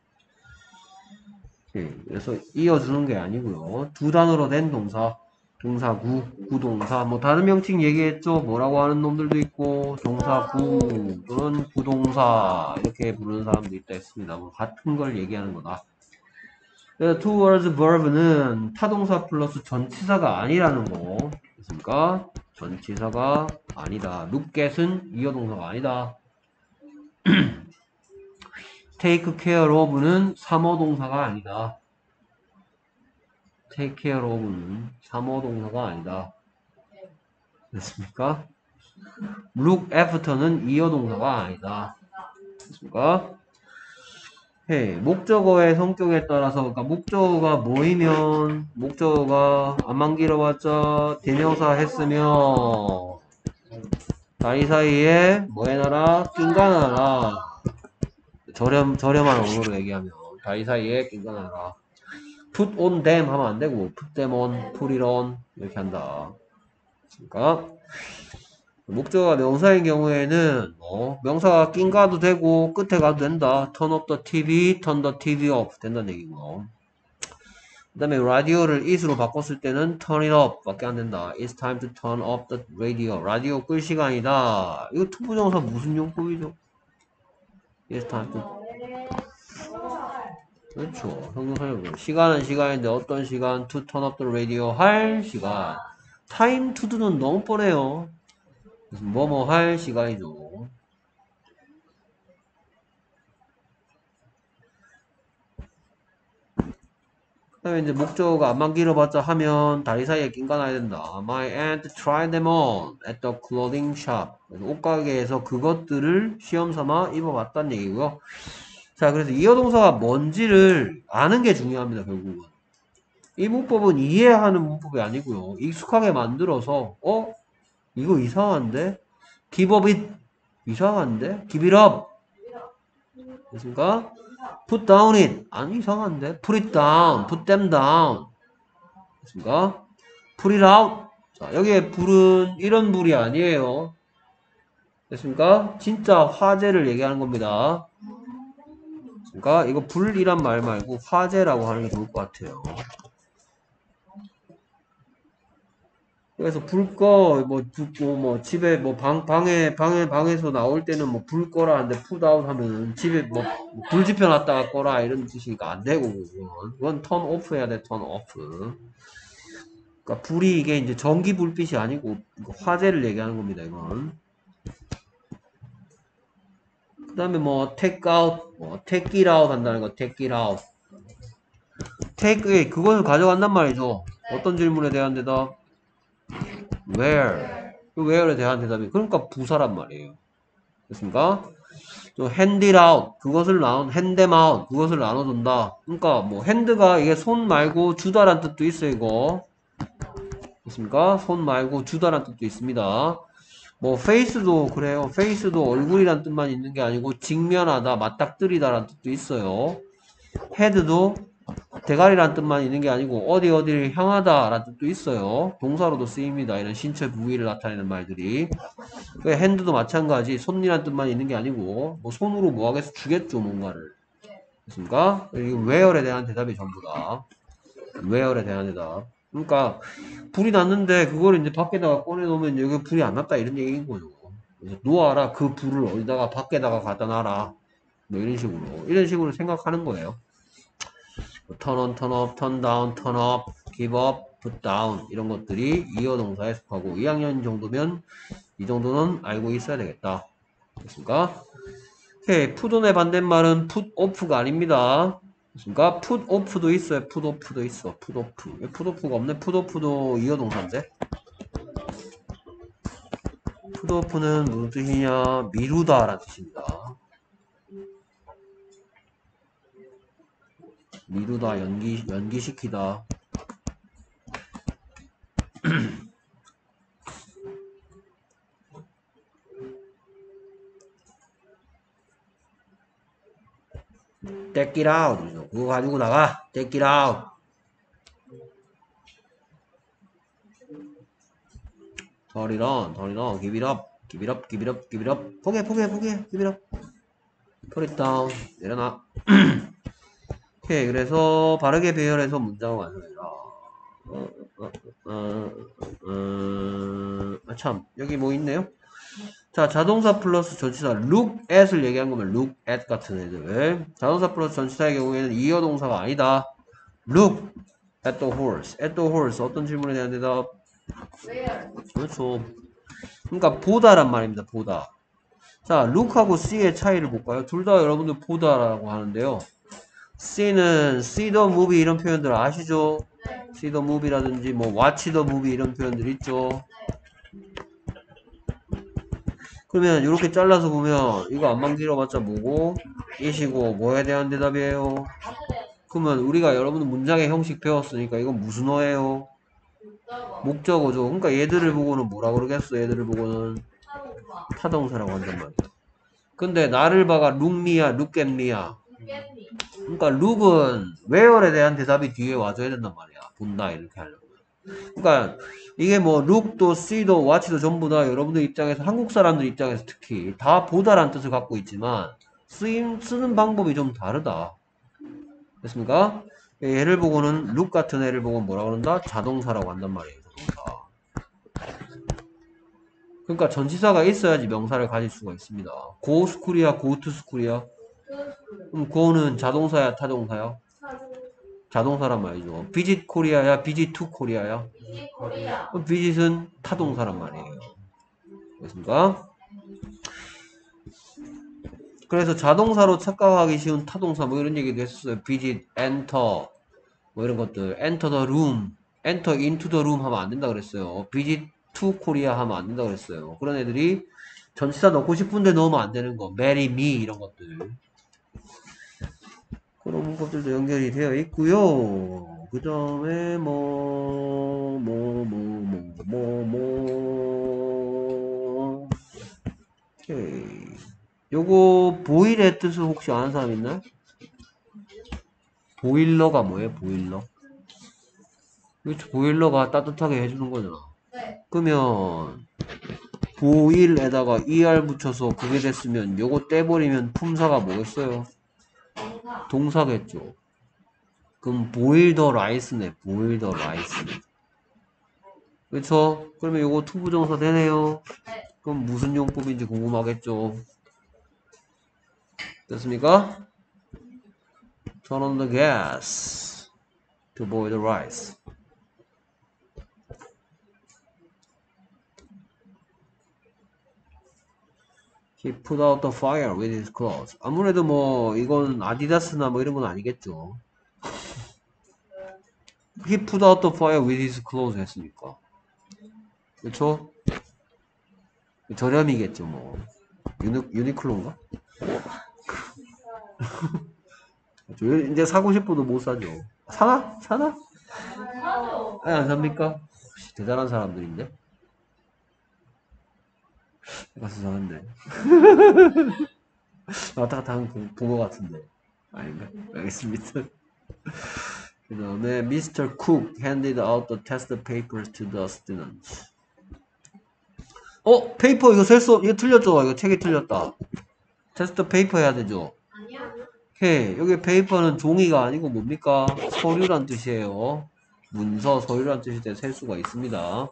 Speaker 1: 그래서 이어주는 게 아니고요. 두 단어로 된 동사, 동사구, 구동사, 뭐 다른 명칭 얘기했죠. 뭐라고 하는 놈들도 있고 동사구 또는 구동사 이렇게 부르는 사람도 있다 했습니다. 뭐 같은 걸 얘기하는 거다. 그래서 two words verb는 타동사 플러스 전치사가 아니라는 거 됐습니까? 전치사가 아니다. look at은 이어동사가 아니다. take care of는 3어 동사가 아니다. take care of는 3어 동사가 아니다. 됐습니까? look after는 2어 동사가 아니다. 됐습니까? 목적어의 성격에 따라서 그러니까 목적어가 뭐이면 목적어가 안만 길어봤자 대명사 했으면 다이 사이에 뭐 해놔라? 낀가나라. 저렴한 언어로 얘기하면 다이 사이에 낀가나라. put on them 하면 안 되고 put them on, put it on 이렇게 한다. 그러니까 목적어가 명사인 경우에는 명사가 낀가도 되고 끝에 가도 된다. turn off the TV, turn the TV off 된다는 얘기고. 그 다음에 라디오를 it으로 바꿨을 때는 turn it off 밖에 안 된다. It's time to turn off the radio. 라디오 끌 시간이다. 이거 투부정사 무슨 용법이죠? It's time to 그렇죠. 형용사용법. 시간은 시간인데 어떤 시간? To turn off the radio 할 시간. time to do는 너무 뻔해요. 그래서 뭐뭐 할 시간이죠. 그 다음에 이제 목적어가 안만 길어봤자 하면 다리 사이에 낀가나야 된다. My aunt tried them on at the clothing shop. 그래서 옷가게에서 그것들을 시험 삼아 입어봤다는 얘기고요. 자, 그래서 이어동사가 뭔지를 아는 게 중요합니다, 결국은. 이 문법은 이해하는 문법이 아니고요. 익숙하게 만들어서, 이거 이상한데? Give up it. 이상한데? Give it up. 됐습니까? Put down it. 아니, 이상한데? Put it down. Put them down. 됐습니까? Put it out. 자, 여기에 불은 이런 불이 아니에요. 됐습니까? 진짜 화재를 얘기하는 겁니다. 그러니까 이거 불이란 말 말고 화재라고 하는 게 좋을 것 같아요. 그래서 불 꺼, 집에, 방에서 나올 때는 불 꺼라 하는데, put out 하면은 집에 불 지펴놨다가 꺼라 이런 뜻이니까 안 되고, 그건 turn off 해야 돼, turn off. 그러니까 불이 이게 이제 전기 불빛이 아니고, 화재를 얘기하는 겁니다, 이건. 그 다음에 take out, take it out 한다는 거, take it out. take, 그것을 가져간단 말이죠. 어떤 질문에 대한 대답? where. 그 where에 대한 대답이 그러니까 부사란 말이에요. 됐습니까? 또 hand it out. 그것을 hand them out. 그것을 나눠준다. 그러니까 뭐 hand가 이게 손 말고 주다란 뜻도 있어요, 이거. 됐습니까? 손 말고 주다란 뜻도 있습니다. 뭐 face도 그래요. face도 얼굴이란 뜻만 있는 게 아니고 직면하다, 맞닥뜨리다라는 뜻도 있어요. head도 대가리란 뜻만 있는 게 아니고 어디를 향하다라는 뜻도 있어요. 동사로도 쓰입니다. 이런 신체 부위를 나타내는 말들이. 핸드도 마찬가지. 손이란 뜻만 있는 게 아니고 뭐 손으로 뭐 하겠어? 주겠죠, 뭔가를. 됐습니까? 이 where에 대한 대답이 전부 다. where에 대한 대답. 그러니까 불이 났는데 그걸 이제 밖에다가 꺼내놓으면 여기 불이 안 났다 이런 얘기인 거죠. 그래서 놓아라. 그 불을 어디다가 밖에다가 갖다 놔라. 뭐 이런 식으로 생각하는 거예요. turn on, turn off, turn down, turn up, give up, put down 이런 것들이 이어 동사에 속하고 2학년 정도면 이 정도는 알고 있어야 되겠다. 됐습니까? 오케이. put on의 반대말은 put off가 아닙니다. 됐습니까? put off도 있어요. put off도 있어. put off. 왜 put off가 없네? put off도 이어 동사인데. put off는 무슨 뜻이냐? 미루다 라는 뜻입니다. 미루다, 연기시키다. take it out. 그거 가지고 나가. take it out. turn it on, turn it on. give it up, give it up, give it up, give it up. 포기해. give it up. put it down. 내려놔. 오케이. 그래서 바르게 배열해서 문장을 완성해라. 참. 여기 뭐 있네요? 자, 자동사 플러스 전치사 look at을 얘기한 거면 look at 같은 애들. 자동사 플러스 전치사의 경우에는 이어 동사가 아니다. look at the horse. at the horse. 어떤 질문에 대한 대답?
Speaker 2: Where?
Speaker 1: 그렇죠. 그러니까 보다란 말입니다. 보다. 자, look하고 see의 차이를 볼까요? 둘 다 여러분들 보다라고 하는데요. see는 see the movie 이런 표현들 아시죠?
Speaker 2: 네.
Speaker 1: see the movie라든지 뭐 watch the movie 이런 표현들 있죠. 그러면 이렇게 잘라서 보면 이거 안만 길어봤자 뭐고 이시고 뭐에 대한 대답이에요? 그러면 우리가 여러분들 문장의 형식 배웠으니까 이건 무슨 어예요? 목적어죠. 그러니까 얘들을 보고는 뭐라 그러겠어? 얘들을 보고는 타동사라고 한단 말이야. 근데 나를 봐가 look me야, look at me야. 그러니까 look은 where에 대한 대답이 뒤에 와줘야 된단 말이야. 본다 이렇게 하려면. 그러니까 이게 뭐 look도 see도 watch도 전부 다 여러분들 입장에서 한국 사람들 입장에서 특히 다 보다라는 뜻을 갖고 있지만 쓰는 방법이 좀 다르다. 됐습니까? 얘를 보고는 look 같은 애를 보고 뭐라 그런다? 자동사라고 한단 말이에요. 자동사. 그러니까 전치사가 있어야지 명사를 가질 수가 있습니다. go school이야, go to school이야? 그럼 go는 자동사야, 타동사야? 자동사란 말이죠. visit Korea야, visit to Korea야?
Speaker 2: 코리아.
Speaker 1: 그럼 visit은 타동사란 말이에요. 됐습니까? 그래서 자동사로 착각하기 쉬운 타동사 뭐 이런 얘기도 했었어요. visit, enter 뭐 이런 것들. enter the room, enter into the room 하면 안 된다 그랬어요. visit to Korea 하면 안 된다 그랬어요. 그런 애들이 전치사 넣고 싶은데 넣으면 안 되는 거. marry me 이런 것들. 그런 문법들도 연결이 되어 있고요. 그 다음에 오케이. 요거 보일의 뜻을 혹시 아는 사람 있나요? 보일러가 뭐예요? 보일러? 그렇죠. 보일러가 따뜻하게 해주는 거잖아.
Speaker 2: 네.
Speaker 1: 그러면 보일에다가 er 붙여서 그게 됐으면 요거 떼버리면 품사가 뭐겠어요?
Speaker 2: 동사.
Speaker 1: 동사겠죠. 그럼 boil the rice네. boil the rice. 그렇죠? 그러면 요거 투부정사 되네요.
Speaker 2: 네.
Speaker 1: 그럼 무슨 용법인지 궁금하겠죠? 됐습니까? Turn on the gas to boil the rice. He put out the fire with his clothes. 아무래도 뭐 이건 아디다스나 뭐 이런 건 아니겠죠. He put out the fire with his clothes 했으니까. 그쵸? 저렴이겠죠, 뭐. 유니클로인가? 이제 사고 싶어도 못 사죠. 사나? 사나?
Speaker 2: 사죠.
Speaker 1: 아니, 안 삽니까? 혹시 대단한 사람들인데? 가서 사는데. 왔다 갔다 본것 같은데. 아닌가? 알겠습니다. 그 다음에 Mr. Cook handed out the test papers to the students. 페이퍼 이거 이거 틀렸죠? 이거 책이 틀렸다. 테스트 페이퍼 해야 되죠?
Speaker 2: 아니야?
Speaker 1: 오케이. 여기 페이퍼는 종이가 아니고 뭡니까? 서류란 뜻이에요. 문서, 서류란 뜻일 때 셀 수가 있습니다.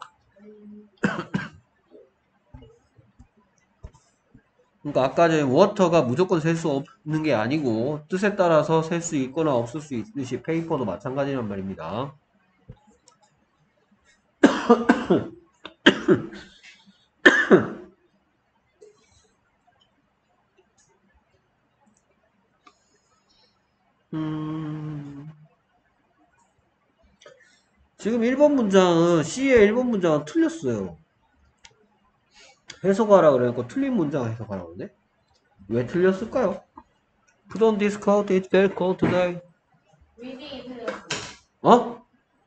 Speaker 1: 그러니까 아까 전에 워터가 무조건 셀 수 없는 게 아니고 뜻에 따라서 셀 수 있거나 없을 수 있듯이 페이퍼도 마찬가지란 말입니다. 지금 1번 문장은 C의 1번 문장은 틀렸어요. 해석하라 그래갖고 틀린 문장 해석하라 그러네? 왜 틀렸을까요? Put on this coat, it's very cold today.
Speaker 2: 리딩이 틀렸어.
Speaker 1: 어?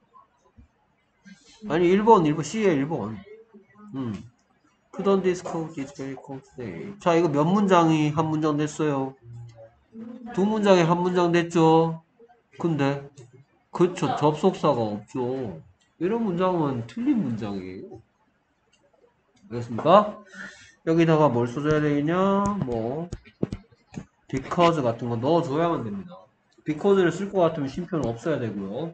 Speaker 1: 아니 1번 C의 1번. Put on this coat, it's very cold today. 자, 이거 몇 문장이 한 문장 됐어요? 두 문장에 한 문장 됐죠? 근데 그쵸, 접속사가 없죠. 이런 문장은 틀린 문장이에요. 알겠습니까? 여기다가 뭘 써줘야 되겠냐? 뭐 because 같은 거 넣어줘야만 됩니다. because를 쓸 것 같으면 쉼표는 없어야 되고요.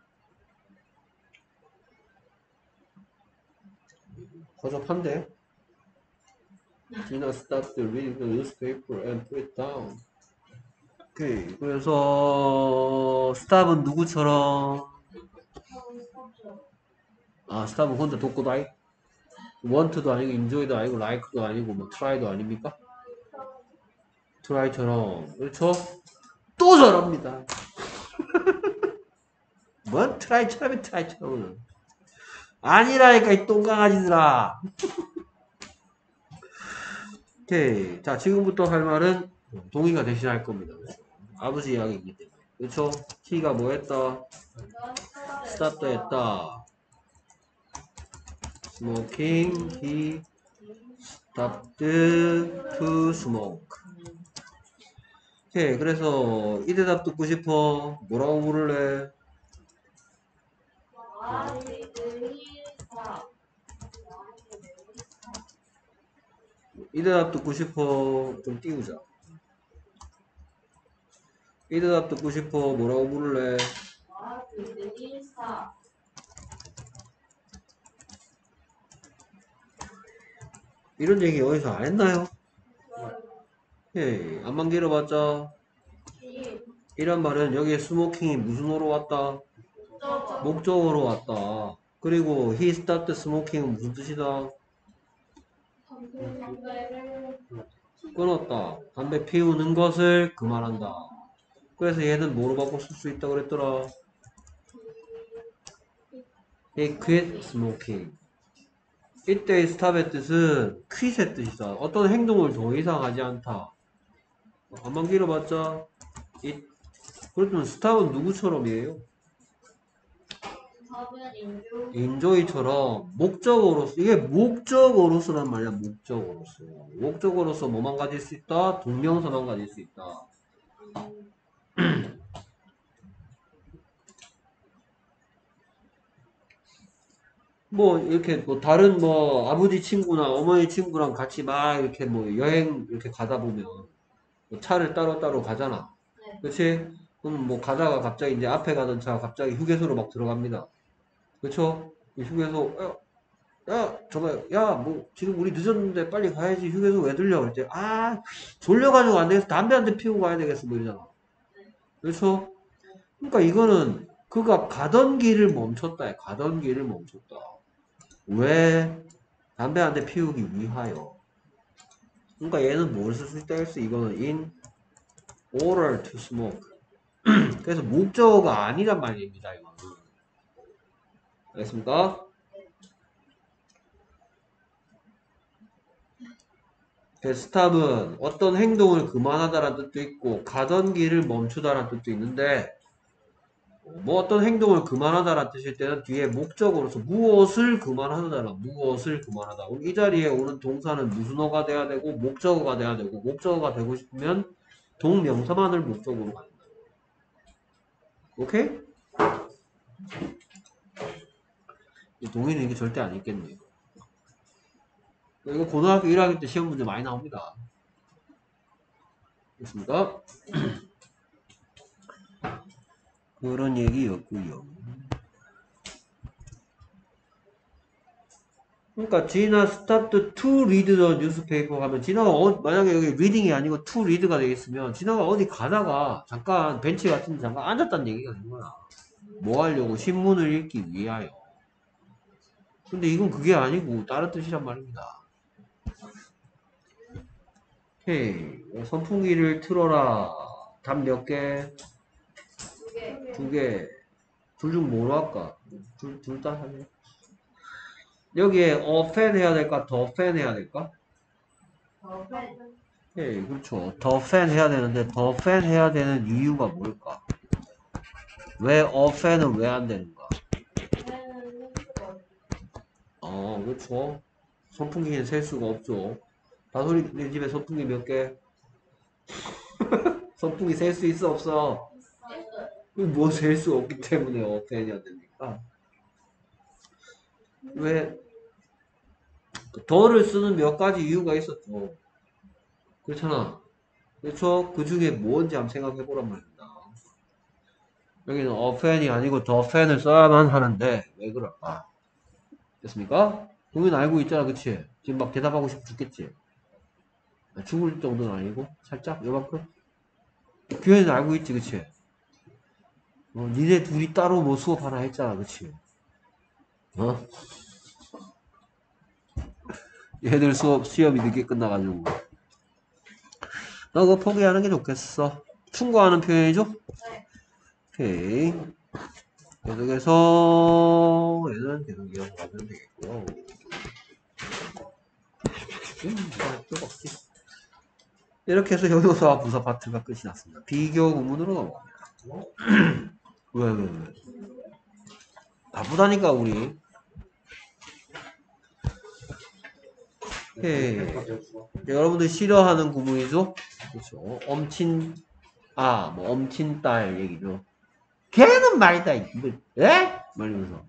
Speaker 1: 허접한데? Gina stopped reading the newspaper and put it down. 오케이. 그래서 stop은 누구처럼? stop은 혼자 독고다이? want도 아니고 enjoy도 아니고 like도 아니고 뭐 try도 아닙니까? try처럼. 그렇죠? 또 저럽니다. 뭔 try처럼. 아니라니까 이 똥강아지들아. 오케이. 자, 지금부터 할 말은 동의가 대신할 겁니다. 아버지 이야기이기 때문에. 그렇죠? T가 뭐 했다? stop 했다. smoking. He stopped to smoke. 오케이. 그래서 이 대답 듣고 싶어. 뭐라고 부를래? 이 대답 듣고 싶어. 좀 띄우자. 이 대답 듣고 싶어. 뭐라고 부를래? 이런 얘기 어디서 안 했나요? 예, 안만 길어봤자. 이란 말은 여기에 스모킹이 무슨 어로 왔다? 목적어로 왔다. 그리고 he stopped smoking은 무슨 뜻이다? 끊었다. 담배 피우는 것을 그만한다. 그래서 얘는 뭐로 바꿔 쓸 수 있다 그랬더라? He quit smoking. 이때의 stop의 뜻은 quit의 뜻이다. 어떤 행동을 더 이상 하지 않다. 안만 길어봤자 그렇다면 stop은 누구처럼이에요? enjoy처럼 목적어로서 이게 목적어로서란 말이야. 목적어로서 뭐만 가질 수 있다? 동명사만 가질 수 있다. 뭐 이렇게 뭐 다른 뭐 아버지 친구나 어머니 친구랑 같이 막 이렇게 뭐 여행 이렇게 가다 보면 뭐 차를 따로따로 가잖아. 그치? 그럼 뭐 가다가 갑자기 이제 앞에 가던 차가 갑자기 휴게소로 막 들어갑니다. 그쵸? 휴게소 뭐 지금 우리 늦었는데 빨리 가야지. 휴게소 왜 들려? 그럴 때 졸려가지고 안 되겠어. 담배 한 대 피우고 가야 되겠어. 뭐 이러잖아. 그렇죠? 그러니까 이거는 그가 가던 길을 멈췄다. 가던 길을 멈췄다. 왜? 담배 한 대 피우기 위하여. 그러니까 얘는 뭘 쓸 수 있다 했어? 이거는 in order to smoke. 그래서 목적어가 아니란 말입니다. 이거는. 알겠습니까? 스탑은 어떤 행동을 그만하다라는 뜻도 있고 가던 길을 멈추다라는 뜻도 있는데 뭐 어떤 행동을 그만하다라는 뜻일 때는 뒤에 목적으로서 무엇을 그만하다라 무엇을 그만하다. 그럼 이 자리에 오는 동사는 무슨 어가 돼야 되고 목적어가 돼야 되고 목적어가 되고 싶으면 동명사만을 목적으로 가는 거야. 오케이? 동의는 이게 절대 안 있겠네요. 이거 고등학교 1학년 때 시험 문제 많이 나옵니다. 됐습니까? 그런 얘기였고요. 그러니까 지나 스타트 to read the newspaper 하면 지나가 만약에 여기 reading이 아니고 to read가 되겠으면 지나가 어디 가다가 잠깐 벤치 같은 데 잠깐 앉았다는 얘기가 되는 거야. 뭐 하려고? 신문을 읽기 위하여. 근데 이건 그게 아니고 다른 뜻이란 말입니다. 오케이. 선풍기를 틀어라. 답 몇 개?
Speaker 2: 2개.
Speaker 1: 2개. 둘 중 뭐로 할까? 둘 다 하네. 여기에 fan 해야 될까? 더 fan 해야 될까? 예, 그렇죠. 더 fan 해야 되는데 더 fan 해야 되는 이유가 뭘까? 왜 fan은 왜 안 되는가? 그렇죠. 선풍기는 셀 수가 없죠. 다솔이 네 집에 선풍기 몇 개? 선풍기 셀 수 있어 없어? 뭐 셀 수 없기 때문에 fan이 안 됩니까? 왜 더를 쓰는 몇 가지 이유가 있었죠. 그렇잖아. 그렇죠? 그 중에 뭔지 한번 생각해 보란 말입니다. 여기는 fan이 아니고 더 fan을 써야만 하는데 왜 그럴까? 됐습니까? 동현 알고 있잖아, 그치? 지금 막 대답하고 싶어 죽겠지? 죽을 정도는 아니고 살짝 요만큼? 규현이는 알고 있지, 그치? 니네 둘이 따로 뭐 수업 하나 했잖아, 그치? 어? 얘들 시험이 늦게 끝나가지고 너 그거 포기하는 게 좋겠어. 충고하는 표현이죠?
Speaker 2: 네.
Speaker 1: 오케이. 계속해서 얘는 계속 이어가면 되겠고요. 필요가 없지. 이렇게 해서 형용사와 부사 파트가 끝이 났습니다. 비교 구문으로 넘어갑니다. 왜? 바쁘다니까 우리. 여러분들 싫어하는 구문이죠? 그렇죠. 엄친딸 얘기죠. 걔는 말이다. 이거, 에? 말이면서.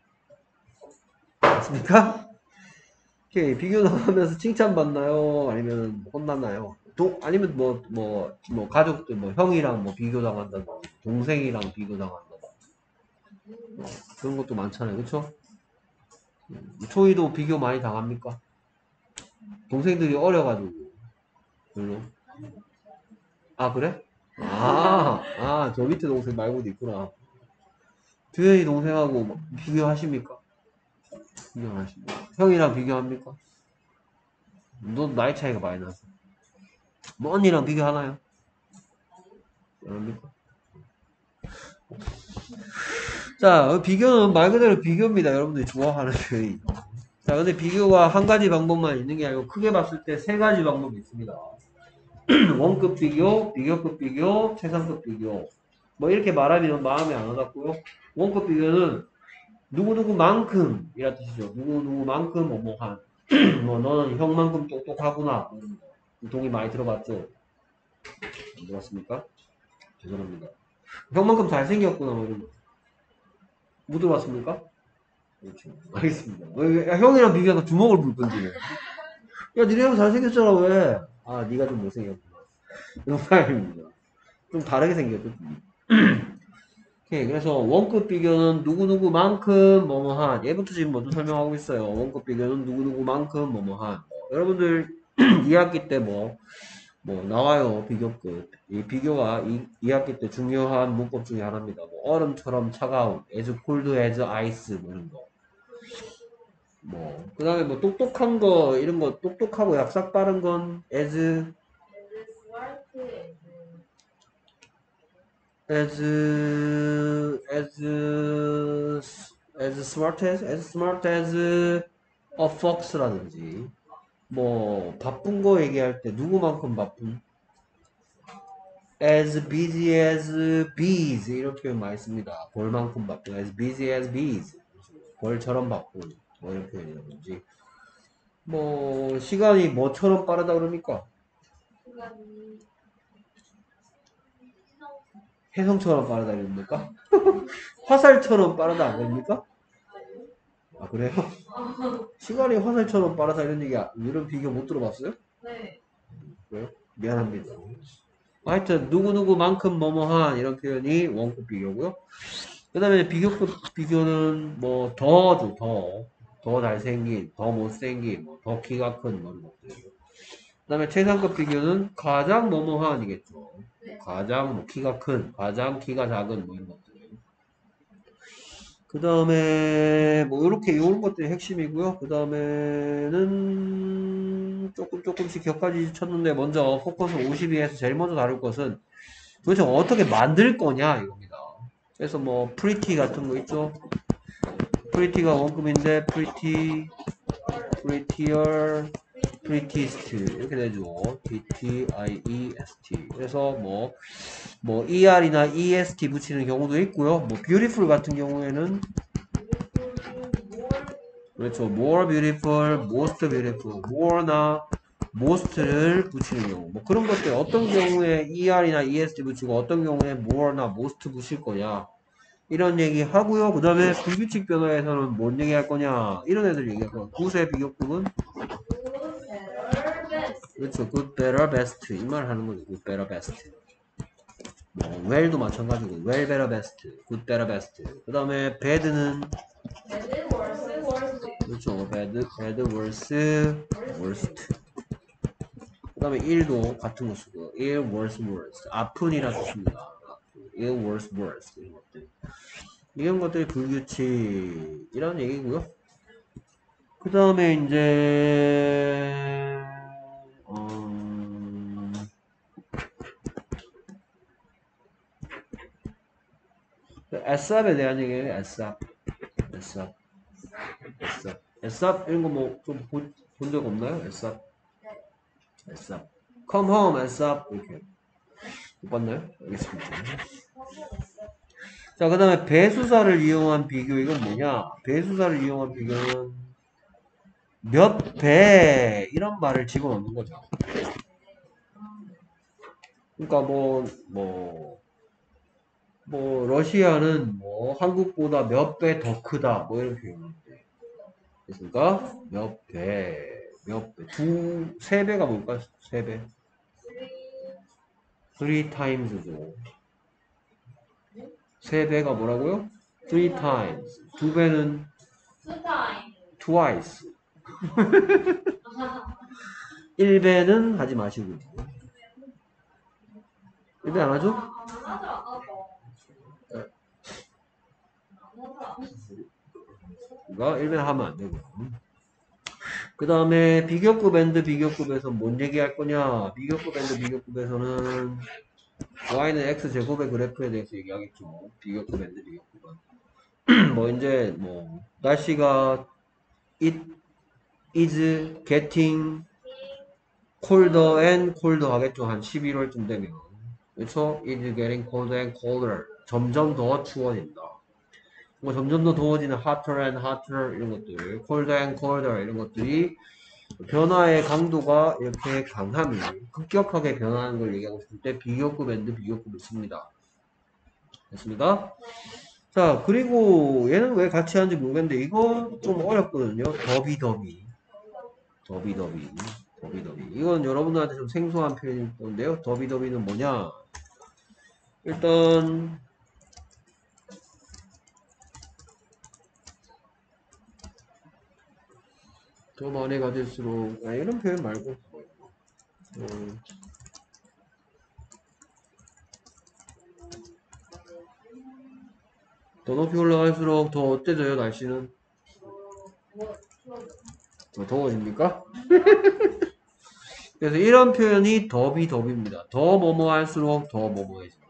Speaker 1: 맞습니까? 오케이. 비교 나가면서 칭찬받나요? 아니면 혼나나요? 아니면 가족들, 형이랑 비교 당한다든지, 동생이랑 비교 당한다든지. 그런 것도 많잖아요. 그쵸? 초이도 비교 많이 당합니까? 동생들이 어려가지고. 별로. 아, 그래? 저 밑에 동생 말고도 있구나. 두현이 동생하고 비교하십니까? 비교 안 하십니까? 형이랑 비교합니까? 너 나이 차이가 많이 나서. 언니랑 비교하나요? 안 합니까? 자, 비교는 말 그대로 비교입니다. 여러분들이 좋아하는 표현. 자, 근데 비교가 한 가지 방법만 있는 게 아니고 크게 봤을 때 세 가지 방법이 있습니다. 원급 비교, 비교급 비교, 최상급 비교. 이렇게 말하면 마음에 안 와닿고요. 원급 비교는 누구누구만큼 이라 뜻이죠. 누구누구만큼 뭐한 너는 형만큼 똑똑하구나. 동의 많이 들어봤죠? 안 들어봤습니까? 죄송합니다. 형만큼 잘생겼구나. 이런 거. 못 들어봤습니까? 그렇죠. 알겠습니다. 야, 형이랑 비교하다 주먹을 불 건지네. 야, 니네 형 잘생겼잖아, 왜? 니가 좀 못생겼구나. 농담입니다. 좀 다르게 생겼죠. 오케이. 그래서 원급 비교는 누구누구만큼 뭐뭐한. 얘부터 지금 먼저 설명하고 있어요. 원급 비교는 누구누구만큼 뭐뭐한. 여러분들 2학기 때 나와요. 비교급. 이 비교가 2학기 때 중요한 문법 중에 하나입니다. 얼음처럼 차가운, as cold as ice, 이런 거. 그 다음에 똑똑한 거, 이런 거, 똑똑하고 얍삭 빠른 건, as smart as a fox라든지, 뭐 바쁜 거 얘기할 때 누구만큼 바쁜? as busy as bees 이런 표현 많이 씁니다. 벌만큼 바쁜 as busy as bees 벌처럼 바쁜 뭐 이런 표현이라든지 뭐 시간이 뭐처럼 빠르다 그러니까
Speaker 2: 시간이
Speaker 1: 해성처럼 빠르다 그럽니까? 화살처럼 빠르다 안 그럽니까? 아 그래요? 시간이 화살처럼 빠르다 이런 얘기 이런 비교 못 들어봤어요?
Speaker 2: 네.
Speaker 1: 그래요? 미안합니다. 하여튼 누구누구만큼 뭐뭐한 이런 표현이 원급 비교고요. 그 다음에 비교급 비교는 뭐 더죠 더 잘생긴 더 못생긴 더 키가 큰 뭐 이런 것들. 그 다음에 최상급 비교는 가장 뭐뭐한이겠죠. 가장 뭐 키가 큰 가장 키가 작은 뭐 이런 것들. 그 다음에 뭐 이렇게 이런 것들이 핵심이고요. 그 다음에는 조금씩 격까지 쳤는데 먼저 포커스 52에서 제일 먼저 다룰 것은 도대체 어떻게 만들 거냐 이겁니다. 그래서 뭐 pretty 같은 거 있죠. pretty가 원급인데 pretty, prettier, prettiest 이렇게 되죠. p-t-i-e-s-t. 그래서 뭐 er이나 est 붙이는 경우도 있고요. 뭐 beautiful 같은 경우에는 그렇죠. more beautiful, most beautiful, more나 most를 붙이는 경우. 뭐 그런 것들 어떤 경우에 er이나 est 붙이고 어떤 경우에 more나 most 붙일 거냐. 이런 얘기 하고요. 그 다음에 불규칙 변화에서는 뭔 얘기 할 거냐. 이런 애들 얘기할 거야. 구수의 비교급은 그렇죠. good, better, best. 이 말 하는 거죠. good, better, best. 뭐 well도 마찬가지고 well, better, best. good, better, best. 그 다음에 bad는 그렇죠. bad, worse, worst. 그 다음에 ill도 같은 거 쓰고 ill, worse, worst. 아픈이라 썼습니다. ill, worse, worst. 이런 것들. 이런 것들이 불규칙이라는 얘기고요. 그 다음에 이제 SAP에 대한 얘기예요. SAP 이런 거 뭐 좀 본 적 없나요? SAP come home SAP 이렇게 못 봤나요? 알겠습니다. 자, 그 다음에 배수사를 이용한 비교 이건 뭐냐? 배수사를 이용한 비교는 몇 배 이런 말을 집어넣는 거죠. 그러니까 러시아는 뭐 한국보다 몇 배 더 크다 뭐 이런 표현인데 그러니까 세 배가 뭘까? 세 배. three times죠. 세 배가 뭐라고요? three times. 두 배는 twice. 1배는 하지 마시고. 1배 안 하죠? 이거 1배 하면 안 되고. 그 다음에 비교급 앤드 비교급에서 뭔 얘기할 거냐? 비교급 앤드 비교급에서는 y는 x 제곱의 그래프에 대해서 얘기하겠죠. 비교급 앤드 비교급은. 뭐 이제 뭐 날씨가 it is getting colder and colder 하겠죠. 한 11월쯤 되면. 그렇죠? It is getting colder and colder. 점점 더 추워진다. 뭐 점점 더 더워지는 hotter and hotter 이런 것들, colder and colder 이런 것들이 변화의 강도가 이렇게 강함이 급격하게 변하는 걸 얘기하고 싶을 때 비교급 앤드 비교급을 씁니다. 됐습니까? 자, 그리고 얘는 왜 같이 하는지 모르겠는데 이거 좀 어렵거든요. 더비더비. 이건 여러분들한테 좀 생소한 표현일 건데요. 더비더비는 뭐냐? 일단 더 많이 가질수록 이런 표현 말고 더 높이 올라갈수록 더 어때져요 날씨는? 더 더워집니까? 그래서 이런 표현이 더비더비입니다. 더 뭐뭐 할수록 더 뭐뭐해진다.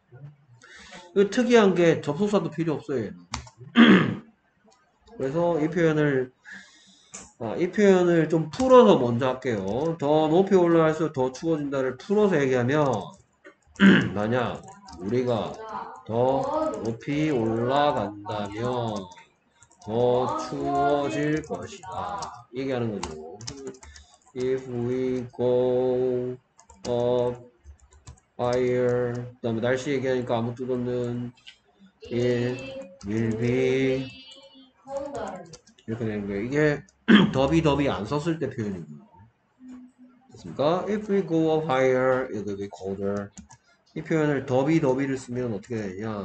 Speaker 1: 특이한 게 접속사도 필요 없어요. 얘는. 그래서 이 표현을 이 표현을 좀 풀어서 먼저 할게요. 더 높이 올라갈수록 더 추워진다를 풀어서 얘기하면 만약 우리가 더 높이 올라간다면 더 추워질 것이다. 얘기하는 거죠. If we go up higher, 그 다음에 날씨 얘기하니까 아무 뜻 없는 it will be 이렇게 되는 거예요. 이게 더비 안 썼을 때 표현이고요. 됐습니까? If we go up higher, it will be colder. 이 표현을 더비를 쓰면 어떻게 되냐?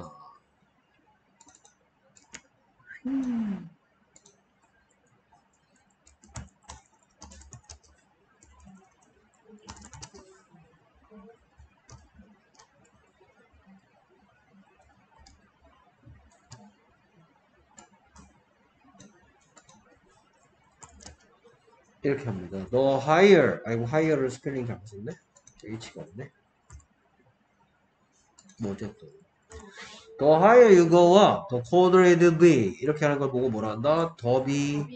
Speaker 1: 이렇게 합니다. The higher, 아이고 higher를 스펠링 잘못했네. H가 없네. 뭐 어쨌든 The higher you go up, the colder it will be. 이렇게 하는 걸 보고 뭐라 한다? 더비.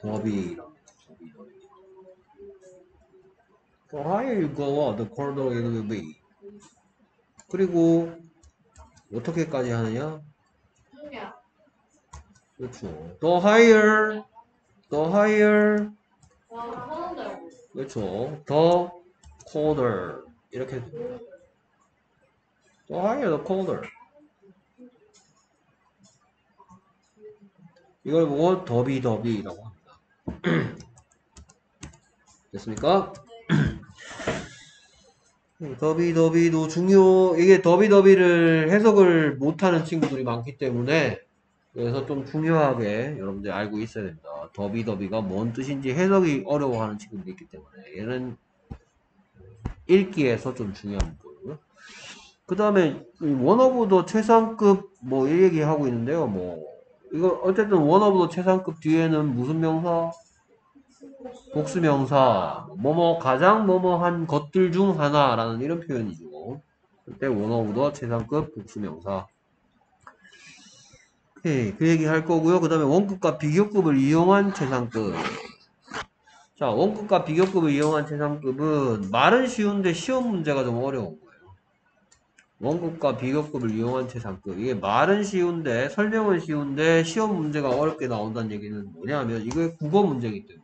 Speaker 1: The higher you go up, the colder it will be. 그리고 어떻게까지 하느냐? 그렇죠. The higher, 그렇죠. The colder 이렇게 됩니다. The higher, the colder. 이걸 보고 더비라고 합니다. 됐습니까? 더비도 이게 더비를 해석을 못하는 친구들이 많기 때문에 그래서 좀 중요하게 여러분들 알고 있어야 됩니다. 더비가 뭔 뜻인지 해석이 어려워하는 친구들이 있기 때문에 얘는 읽기에서 좀 중요한 거고요. 그 다음에 원 오브 더 최상급 뭐 이 얘기하고 있는데요. 뭐 이거 어쨌든 원 오브 더 최상급 뒤에는 무슨 명사? 복수명사 가장 뭐뭐한 것들 중 하나라는 이런 표현이죠. 그때 원 오브 더 최상급 복수명사. 오케이, 그 얘기 할 거고요. 그 다음에 원급과 비교급을 이용한 최상급. 자, 원급과 비교급을 이용한 최상급은 말은 쉬운데 시험 문제가 좀 어려운 거예요. 원급과 비교급을 이용한 최상급. 이게 말은 쉬운데 설명은 쉬운데 시험 문제가 어렵게 나온다는 얘기는 뭐냐면 이게 국어 문제이기 때문에.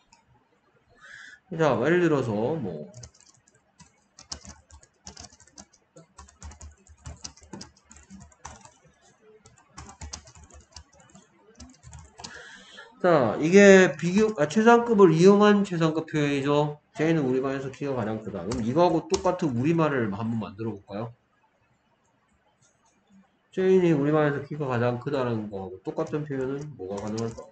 Speaker 1: 자, 예를 들어서 뭐 자, 이게 최상급을 이용한 최상급 표현이죠. J는 우리말에서 키가 가장 크다. 그럼 이거하고 똑같은 우리말을 한번 만들어 볼까요? J는 우리말에서 키가 가장 크다는 거하고 똑같은 표현은 뭐가 가능할까?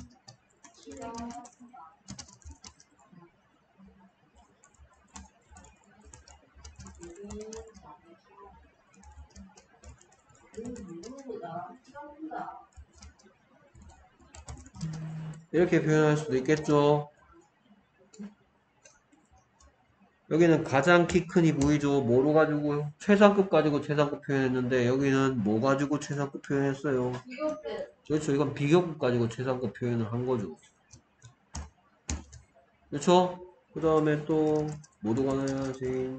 Speaker 1: 이렇게 표현할 수도 있겠죠. 여기는 가장 키 큰이 보이죠. 뭐로 가지고 최상급 가지고 최상급 표현했는데 여기는 뭐 가지고 최상급 표현했어요. 그렇죠. 이건 비교급 가지고 최상급 표현을 한 거죠. 그렇죠? 그 다음에 또 모두 가능하지.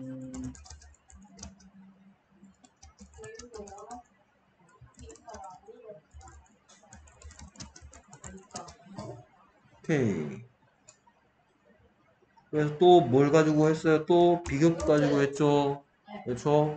Speaker 1: 오케이. 그래서 또 뭘 가지고 했어요? 또 비교급 가지고 했죠. 그렇죠?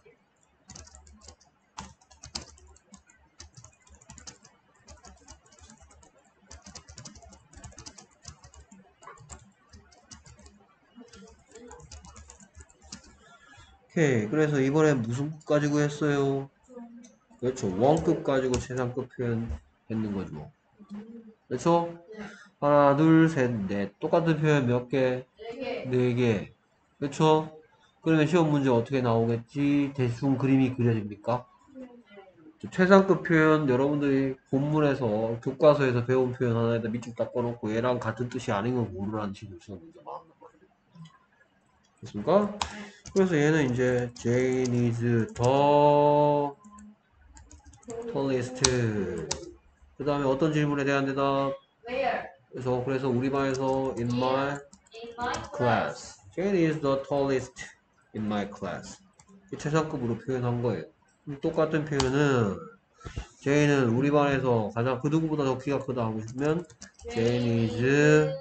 Speaker 1: 오케이. 그래서 이번에 무슨 급 가지고 했어요? 그렇죠. 원급 가지고 최상급 표현 했는 거죠. 그렇죠? 하나, 둘, 셋, 넷. 똑같은 표현 몇 개? 네 개. 그렇죠? 그러면 시험 문제 어떻게 나오겠지? 대충 그림이 그려집니까? 최상급 표현 여러분들이 본문에서 교과서에서 배운 표현 하나에다 밑줄 닦아놓고 얘랑 같은 뜻이 아닌 건 모르라는 식으로 시험 문제 많은 거예요. 됐습니까? 그래서 얘는 이제 Jane is the tallest. 그 다음에 어떤 질문에 대한 대답? 그래서 우리 반에서 in my
Speaker 2: In my
Speaker 1: class. Jane is the tallest in my class. 최상급으로 표현한 거예요. 똑같은 표현은 Jane은 우리 반에서 가장 그 누구보다 더 키가 크다 하고 싶으면 Jane is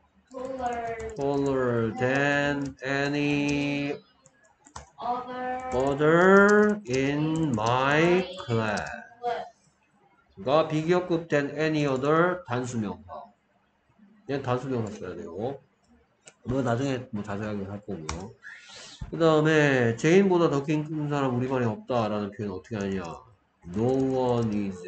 Speaker 1: taller than any other in my class. 가 비교급 된 any other 단수명사. 얘는 단수명사 써야 돼요. 뭐 나중에 뭐 자세하게 할 거고요. 그 다음에 제인보다 더 큰 사람 우리 반에 없다라는 표현 어떻게 하냐? No one is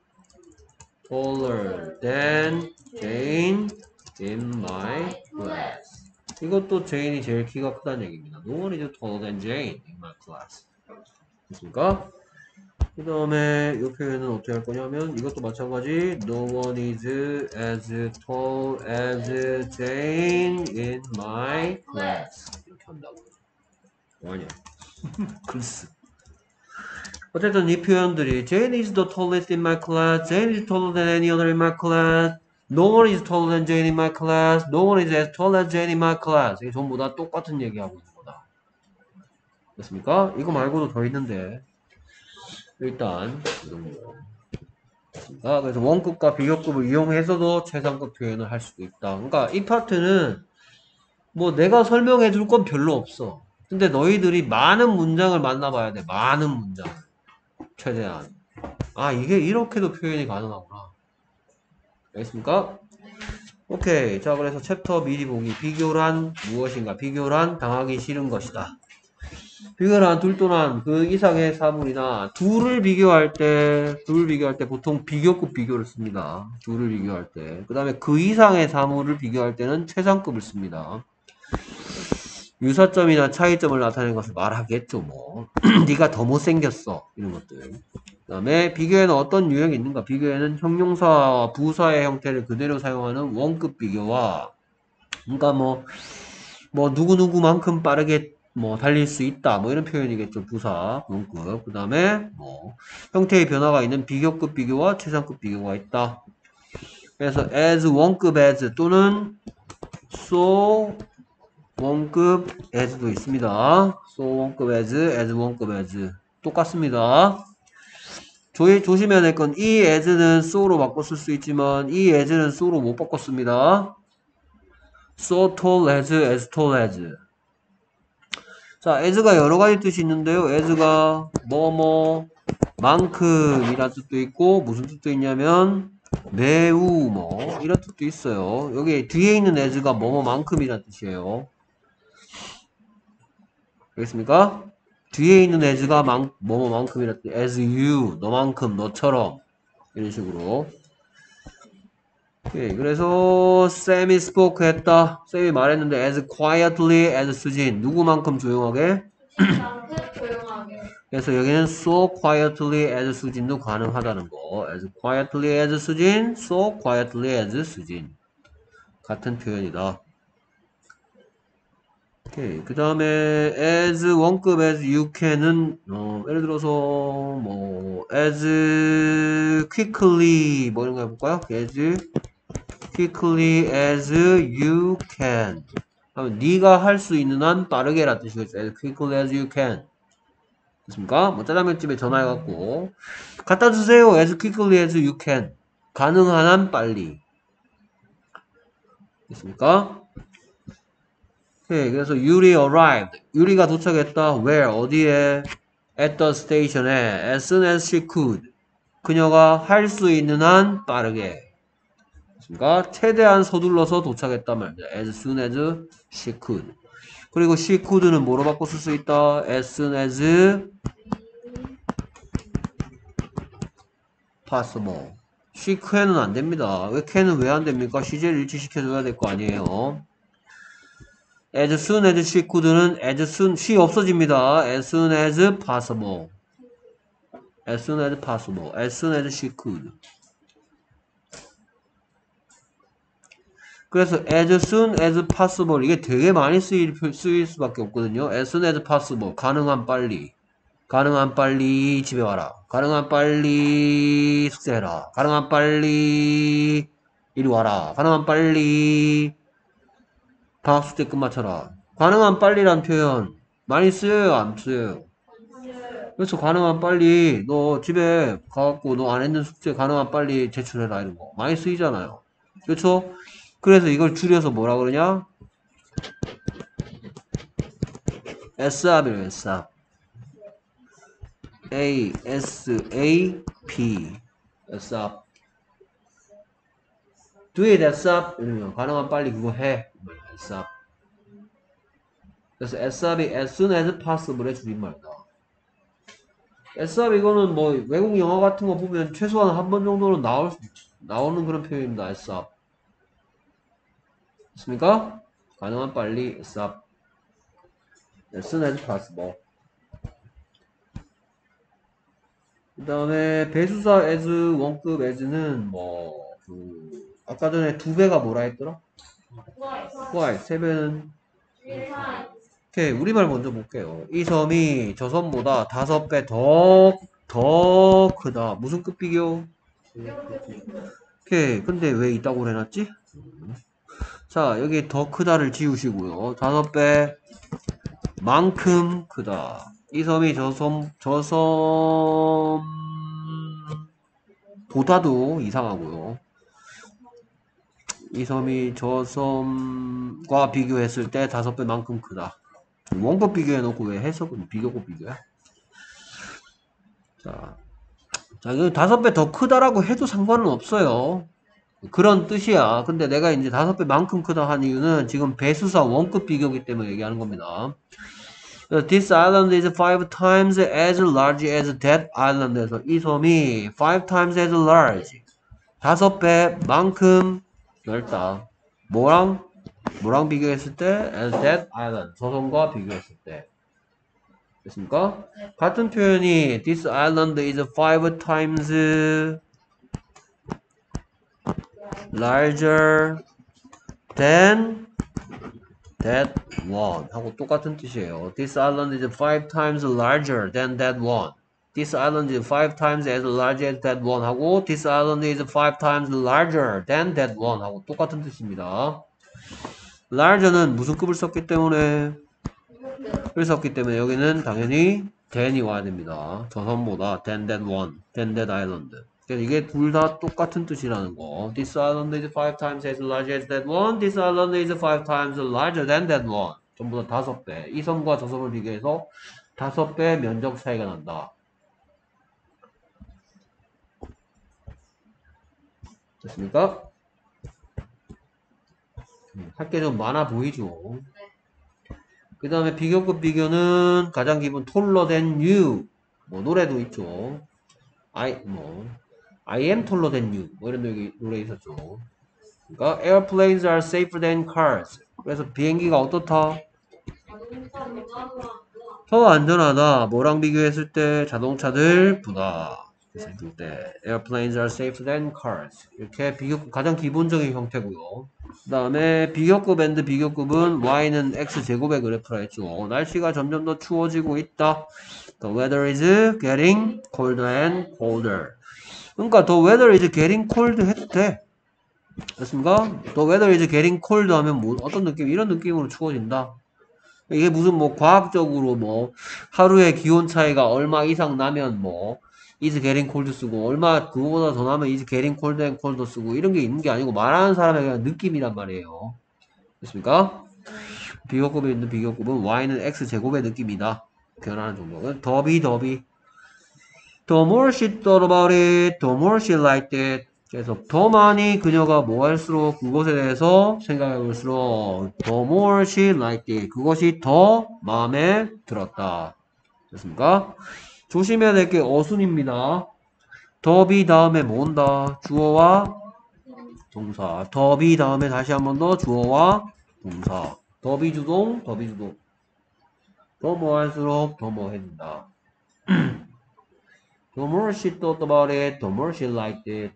Speaker 1: taller than Jane in my class. 이것도 제인이 제일 키가 크다는 얘기입니다. No one is taller than Jane in my class. 됐습니까? 그 다음에 이 표현은 어떻게 할 거냐면 이것도 마찬가지 No one is as tall as Jane in my class. 이렇게 한다고. 뭐하냐? 글쎄. 어쨌든 이 표현들이 Jane is the tallest in my class. Jane is taller than any other in my class. No one is taller than Jane in my class. No one is as tall as Jane in my class. 이게 전부 다 똑같은 얘기하고 있는 거다. 됐습니까? 이거 말고도 더 있는데 일단 그래서 원급과 비교급을 이용해서도 최상급 표현을 할 수도 있다. 그러니까 이 파트는 뭐 내가 설명해 줄 건 별로 없어. 근데 너희들이 많은 문장을 만나봐야 돼. 많은 문장. 최대한. 아, 이게 이렇게도 표현이 가능하구나. 알겠습니까? 오케이. 자, 그래서 챕터 미리 보기. 비교란 무엇인가? 비교란 당하기 싫은 것이다. 비교란 둘 또는 그 이상의 사물이나 둘을 비교할 때 보통 비교급 비교를 씁니다. 둘을 비교할 때. 그 다음에 그 이상의 사물을 비교할 때는 최상급을 씁니다. 유사점이나 차이점을 나타내는 것을 말하겠죠, 뭐. 네가 더 못생겼어. 이런 것들. 그 다음에 비교에는 어떤 유형이 있는가? 비교에는 형용사와 부사의 형태를 그대로 사용하는 원급 비교와, 그러니까 뭐 누구누구만큼 빠르게 달릴 수 있다. 뭐 이런 표현이겠죠. 부사, 원급. 그 다음에 형태의 변화가 있는 비교급 비교와 최상급 비교가 있다. 그래서 as 원급 as 또는 so 원급 as도 있습니다. so 원급 as 원급 as 똑같습니다. 조심해야 될 건 이 as는 so로 바꿔 쓸 수 있지만 이 as는 so로 못 바꿔 씁니다. so tall as tall as. 자, as가 여러 가지 뜻이 있는데요. as가 만큼이란 뜻도 있고 무슨 뜻도 있냐면 매우 이런 뜻도 있어요. 여기 뒤에 있는 as가 만큼이란 뜻이에요. 알겠습니까? 뒤에 있는 as가 만큼이란 뜻. as you, 너만큼, 너처럼 이런 식으로. 오케이, 그래서 Sam이 spoke 했다. Sam이 말했는데 as quietly as 수진. 누구만큼 조용하게?
Speaker 2: 수진만큼 조용하게.
Speaker 1: 그래서 여기는 so quietly as 수진도 가능하다는 거. as quietly as 수진, so quietly as 수진. 같은 표현이다. 오케이. 그 다음에 as 원급 as you can은 예를 들어서 as quickly 이런 거 해볼까요? as quickly as you can. 하면 네가 할 수 있는 한 빠르게 라는 뜻이겠죠. as quickly as you can. 됐습니까? 짜장면집에 전화해갖고 갖다 주세요. as quickly as you can. 가능한 한 빨리. 됐습니까? 오케이. 그래서 Yuri arrived. 유리가 도착했다. Where? 어디에? At the station에. As soon as she could. 그녀가 할 수 있는 한 빠르게. 됐습니까? 최대한 서둘러서 도착했단 말이야. As soon as she could. 그리고 she could는 뭐로 바꿔 쓸 수 있다? As soon as possible. she can은 안 됩니다. 왜 can은 왜 안 됩니까? 시제를 일치시켜줘야 될 거 아니에요. as soon as she could는 as soon, she 없어집니다. as soon as possible. as soon as possible. as soon as she could. 그래서 as soon as possible 이게 되게 많이 쓰일 수밖에 없거든요. as soon as possible. 가능한 빨리. 가능한 빨리 집에 와라. 가능한 빨리 숙제해라. 가능한 빨리 이리 와라. 가능한 빨리 방학 숙제 끝마쳐라. 가능한 빨리란 표현 많이 쓰여요, 안 쓰여요? 그래서 가능한 빨리 너 집에 가갖고 너 안 했는 숙제 가능한 빨리 제출해라 이런 거 많이 쓰이잖아요. 그렇죠? 그래서 이걸 줄여서 뭐라 그러냐? SAP이래요, SAP. ASAP. SAP. Do it ASAP. 이러면 가능한 빨리 그거 해. SAP. 그래서 SAP이 as soon as possible의 줄임말이다. SAP 이거는 뭐 외국 영화 같은 거 보면 최소한 한 번 정도는 나오는 그런 표현입니다. SAP. 됐습니까? 가능한 빨리 SAP. as soon as possible. 그 다음에 배수사 as 원급 as는 아까 전에 두 배가 뭐라 했더라? twice. 세 배는 오케이, 우리말 먼저 볼게요. 이 섬이 저 섬보다 5배 더 크다. 무슨 급 비교? 오케이, 근데 왜 이따고 해놨지? 자, 여기 더 크다를 지우시고요. 5배 만큼 크다. 이 섬이 저 섬보다도 이상하고요. 이 섬이 저 섬과 비교했을 때 5배만큼 크다. 원급 비교해놓고 왜 해석은 비교급 비교야? 자, 이거 5배 더 크다라고 해도 상관은 없어요. 그런 뜻이야. 근데 내가 이제 5배만큼 크다 한 이유는 지금 배수사 원급 비교기 때문에 얘기하는 겁니다. This island is 5 times as large as that island에서 이 섬이 5 times as large 5배만큼 넓다. 뭐랑 비교했을 때? As that island 저 섬과 비교했을 때. 됐습니까? 같은 표현이 This island is 5 times larger than that one 하고 똑같은 뜻이에요. This island is 5 times larger than that one. This island is 5 times as large as that one 하고 This island is 5 times larger than that one 하고 똑같은 뜻입니다. larger는 무슨 급을 썼기 때문에 여기는 당연히 than이 와야 됩니다. 저 섬보다 than that one, than that island. 그래서 이게 둘 다 똑같은 뜻이라는 거. This island is 5 times as large as that one. This island is 5 times larger than that one. 전부 다 5배. 이 섬과 저 섬을 비교해서 5배 면적 차이가 난다. 됐습니까? 할 게 좀 많아 보이죠? 그 다음에 비교급 비교는 가장 기본 taller than you. 노래도 있죠. I am taller than you. 이런 노래 있었죠. 그러니까 airplanes are safer than cars. 그래서 비행기가 어떻다? 더 안전하다. 뭐랑 비교했을 때 자동차들보다. 비교했을 때 airplanes are safer than cars. 이렇게 비교급 가장 기본적인 형태고요. 그 다음에 비교급 and 비교급은 y는 x제곱의 그래프라 했죠. 날씨가 점점 더 추워지고 있다. The weather is getting colder and colder. 그러니까 the weather is getting cold 해도 돼. 됐습니까? The weather is getting cold 하면 어떤 느낌? 이런 느낌으로 추워진다. 이게 무슨 과학적으로 하루에 기온 차이가 얼마 이상 나면 is getting cold 쓰고 얼마 그거보다 더 나면 is getting cold and cold 쓰고 이런 게 있는 게 아니고 말하는 사람의 그냥 느낌이란 말이에요. 됐습니까? 비교급에 있는 비교급은 y는 x제곱의 느낌이다. 변하는 정도. 더비 The more she thought about it, the more she liked it. 그래서 더 많이 그녀가 할수록 그것에 대해서 생각해 볼수록 the more she liked it. 그것이 더 마음에 들었다. 됐습니까? 조심해야 될 게 어순입니다. 더비 다음에 온다. 주어와 동사. 더비 다음에 다시 한 번 더 주어와 동사. 더비 주동. 더 할수록 더 해준다. The more she thought about it, the more she liked it.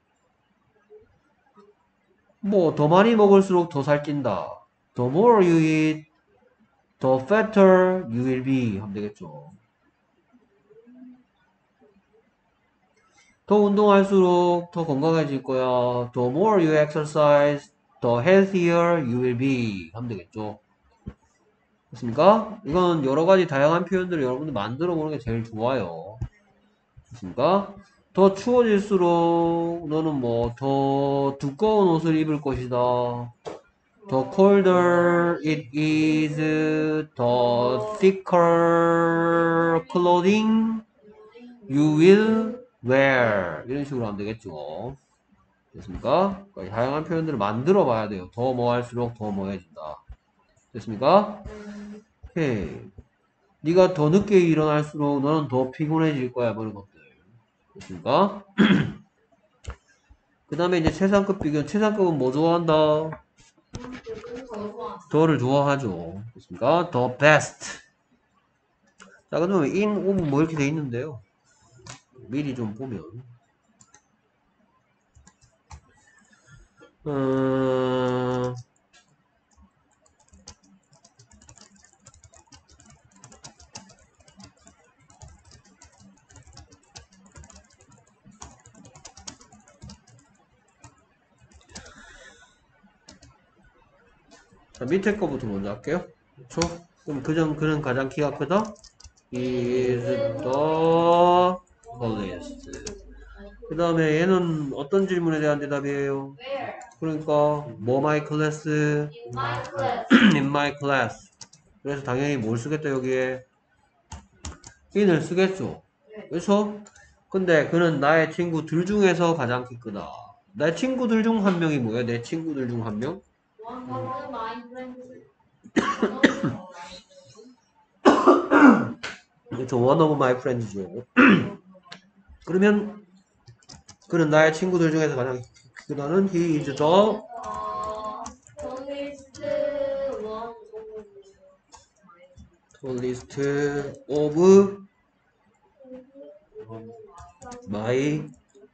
Speaker 1: 더 많이 먹을수록 더 살찐다. The more you eat, the fatter you will be. 하면 되겠죠. 더 운동할수록 더 건강해질 거야. The more you exercise, the healthier you will be. 하면 되겠죠. 됐습니까? 이건 여러 가지 다양한 표현들을 여러분들 만들어 보는 게 제일 좋아요. 됐습니까? 더 추워질수록 너는 뭐 더 두꺼운 옷을 입을 것이다. The colder it is, the thicker clothing you will wear. 이런 식으로 하면 되겠죠. 됐습니까? 그러니까 다양한 표현들을 만들어 봐야 돼요. 더 뭐 할수록 더 뭐 해진다. 됐습니까? 오케이. 네가 더 늦게 일어날수록 너는 더 피곤해질 거야. 뭐 이런 것들. 됐습니까? 그 다음에 이제 최상급 비교. 최상급은 뭐 좋아한다? 더를 좋아하죠. 됐습니까? The best. 자, 그러면 in, of 뭐 이렇게 돼 있는데요. 미리 좀 보면. 자, 밑에 거부터 먼저 할게요. 그렇죠? 그럼 그는 가장 키가 크다? is the tallest. 그 다음에 얘는 어떤 질문에 대한 대답이에요?
Speaker 2: Where?
Speaker 1: 그러니까 뭐 my class?
Speaker 2: In my class.
Speaker 1: in my class. 그래서 당연히 뭘 쓰겠다 여기에? in을 쓰겠죠. 그렇죠? 근데 그는 나의 친구들 중에서 가장 키 크다. 내 친구들 중 한 명이 뭐야? 내 친구들 중 한 명?
Speaker 2: One of my friends.
Speaker 1: 그렇죠. one of my friends죠. 그러면 그는 나의 친구들 중에서 가장 키 크다는 he is the
Speaker 2: tallest one
Speaker 1: tallest of my.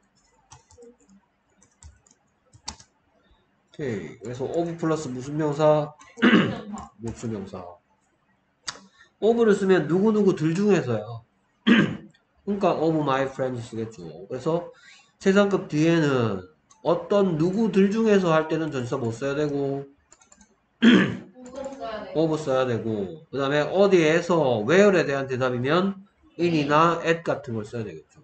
Speaker 1: 오케이. 그래서 of 플러스 무슨 명사? 목수명사. of를 쓰면 누구누구들 중에서요. 그러니까 of my friends 쓰겠죠. 그래서 최상급 뒤에는 어떤 누구들 중에서 할 때는 전치사 못 써야 되고 of 써야 되고 그 다음에 어디에서 where에 대한 대답이면 in이나 at 같은 걸 써야 되겠죠.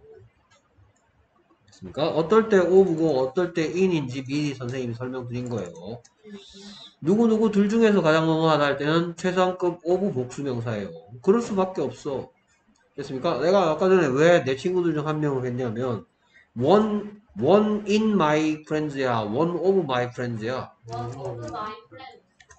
Speaker 1: 됐습니까? 어떨 때 of고 어떨 때 in인지 미리 선생님이 설명드린 거예요. 누구누구 둘 중에서 가장 뭐뭐하다 할 때는 최상급 of 복수명사예요. 그럴 수밖에 없어. 됐습니까? 내가 아까 전에 왜 내 친구들 중 한 명을 했냐면 one in my friends야, one of my friends야.
Speaker 2: One of my friends.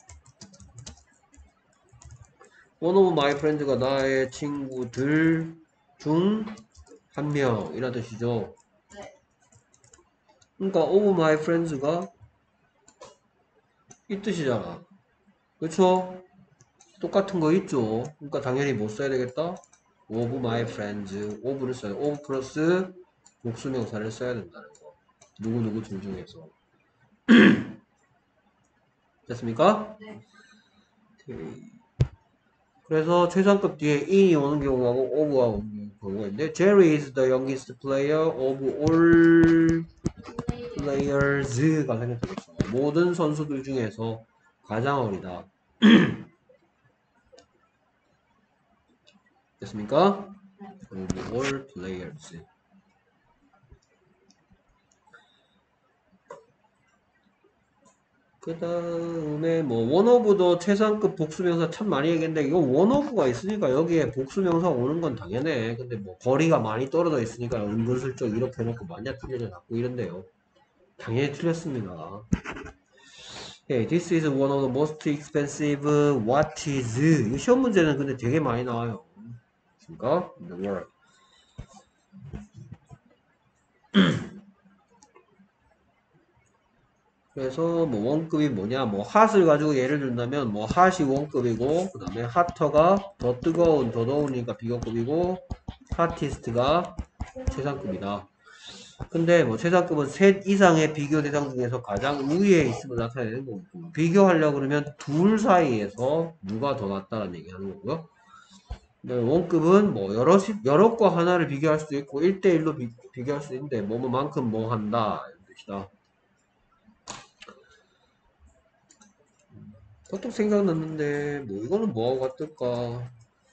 Speaker 1: one of my friends가 나의 친구들 중 한 명이라 뜻이죠.
Speaker 2: 네.
Speaker 1: 그러니까 of my friends가 이 뜻이잖아. 그쵸? 똑같은 거 있죠? 그러니까 당연히 뭐 써야 되겠다? of my friends, of를 써요. of 플러스 복수명사를 써야 된다는 거. 누구누구 둘 중에서. 됐습니까?
Speaker 2: 네.
Speaker 1: 오케이. 그래서 최상급 뒤에 in이 오는 경우하고 of가 오는 경우가 있는데 Jerry is the youngest player of all players가 생겼죠. 모든 선수들 중에서 가장 어리다. 됐습니까? of all players. 그 다음에 뭐 원오브도 최상급 복수명사 참 많이 얘기했는데 이거 원오브가 있으니까 여기에 복수명사 오는 건 당연해. 근데 뭐 거리가 많이 떨어져 있으니까 은근슬쩍 이렇게 해놓고 만약 틀려져 자꾸 이런데요. 당연히 틀렸습니다. Okay, this is one of the most expensive watches. 이 시험 문제는 근데 되게 많이 나와요. 그러니까 in the world. 그래서 뭐 원급이 뭐냐 뭐 핫을 가지고 예를 든다면 뭐 핫이 원급이고 그 다음에 핫터가 더 뜨거운 더 더우니까 비교급이고 핫티스트가 최상급이다. 근데 뭐 최상급은 셋 이상의 비교 대상 중에서 가장 우위에 있음을 나타내는 거고 비교하려고 그러면 둘 사이에서 누가 더 낫다는 얘기 하는 거고요. 원급은 뭐 여러 거 하나를 비교할 수도 있고 1대1로 비교할 수도 있는데 뭐뭐만큼 뭐 한다 이런 뜻이다. 또 생각났는데 뭐 이거는 뭐하고 같을까?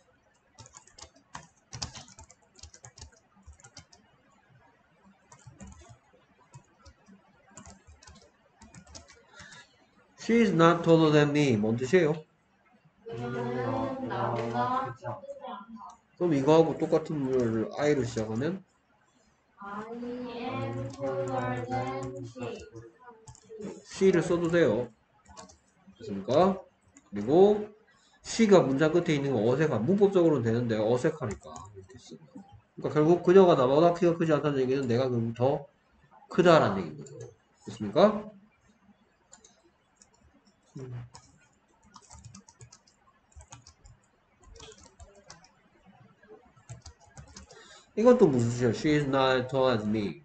Speaker 1: She is not taller than me. 뭔 뜻이에요?
Speaker 2: 그녀는 나보다 크지 않다.
Speaker 1: 그럼 이거하고 똑같은 문을 I로 시작하면
Speaker 2: I am taller than she.
Speaker 1: she를 써도 돼요. 됐습니까? 그리고 she가 문장 끝에 있는 건 어색한 문법적으로는 되는데 어색하니까 이렇게 쓰고. 그러니까 결국 그녀가 나보다 키가 크지 않다는 얘기는 내가 그럼 더 크다라는 얘기인 거죠. 됐습니까? 이건 또 무슨 뜻이야? She is not tall as me.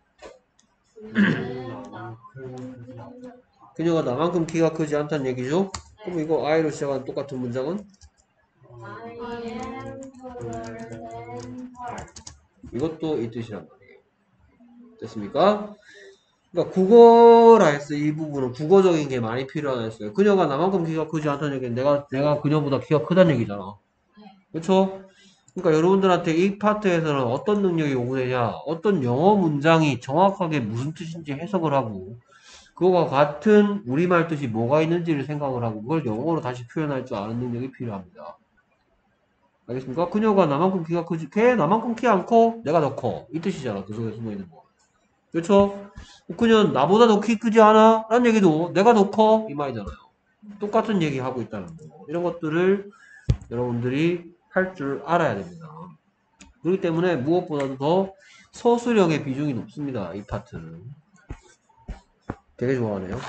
Speaker 1: 그녀가 나만큼 키가 크지 않다는 얘기죠? 그럼 이거 I로 시작하는 똑같은 문장은
Speaker 2: I am taller than her.
Speaker 1: 이것도 이 뜻이란 말이에요. 됐습니까? 그러니까 국어라 했어. 이 부분은 국어적인 게 많이 필요하다 했어요. 그녀가 나만큼 키가 크지 않다는 얘기는 내가 그녀보다 키가 크다는 얘기잖아. 그렇죠? 그러니까 여러분들한테 이 파트에서는 어떤 능력이 요구되냐, 어떤 영어 문장이 정확하게 무슨 뜻인지 해석을 하고, 그거와 같은 우리말 뜻이 뭐가 있는지를 생각을 하고, 그걸 영어로 다시 표현할 줄 아는 능력이 필요합니다. 알겠습니까? 그녀가 나만큼 키가 크지, 걔 나만큼 키 안 커? 내가 더 커. 이 뜻이잖아. 그 속에 숨어 있는 거. 그렇죠? 그녀는 나보다 더 키 크지 않아? 라는 얘기도 내가 더 커? 이 말이잖아요. 똑같은 얘기 하고 있다는 거. 이런 것들을 여러분들이 할 줄 알아야 됩니다. 그렇기 때문에 무엇보다도 더 서술형의 비중이 높습니다. 이 파트는. 되게 좋아하네요.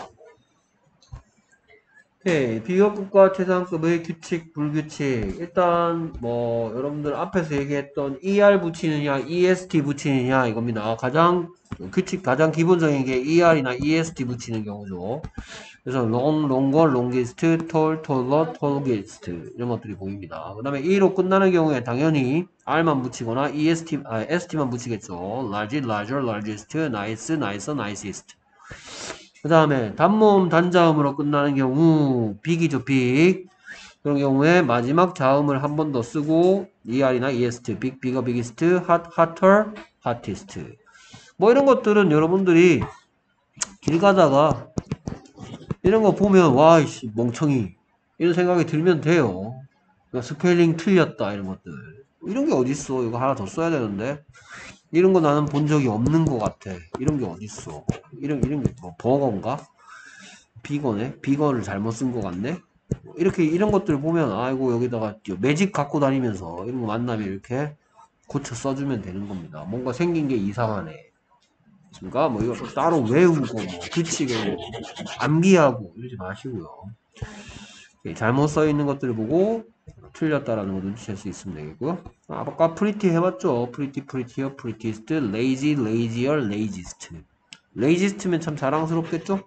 Speaker 1: 오케이. 비교급과 최상급의 규칙, 불규칙. 일단 뭐 여러분들 앞에서 얘기했던 ER 붙이느냐, EST 붙이느냐 이겁니다. 가장 규칙 가장 기본적인 게 ER이나 EST 붙이는 경우죠. 그래서 long, longer, longest, tall, taller, tallest 이런 것들이 보입니다. 그 다음에 E로 끝나는 경우에 당연히 R만 붙이거나 ST만 붙이겠죠. large, larger, largest, nice, nicer, nicest. 그 다음에 단모음, 단자음으로 끝나는 경우 big이죠, big. 그런 경우에 마지막 자음을 한 번 더 쓰고 ER이나 EST, big, bigger, biggest, hot, hotter, hottest. 뭐 이런 것들은 여러분들이 길 가다가 이런 거 보면 와 이씨 멍청이 이런 생각이 들면 돼요. 그러니까 스펠링 틀렸다 이런 것들 이런 게 어딨어. 이거 하나 더 써야 되는데 이런 거 나는 본 적이 없는 것 같아. 이런 게 어딨어. 이런 게 뭐 버거인가? 비거네? 비거를 잘못 쓴 것 같네? 이렇게 이런 것들 보면 아이고 여기다가 매직 갖고 다니면서 이런 거 만나면 이렇게 고쳐 써주면 되는 겁니다. 뭔가 생긴 게 이상하네. 그러니까 뭐 이거 따로 외우고 뭐 규칙을 암기하고 이러지 마시고요. 잘못 써 있는 것들을 보고 틀렸다라는 거 눈치챌 수 있으면 되겠고요. 아까 pretty 해봤죠. pretty, prettier, prettiest, lazy, lazier, laziest. laziest면 참 자랑스럽겠죠?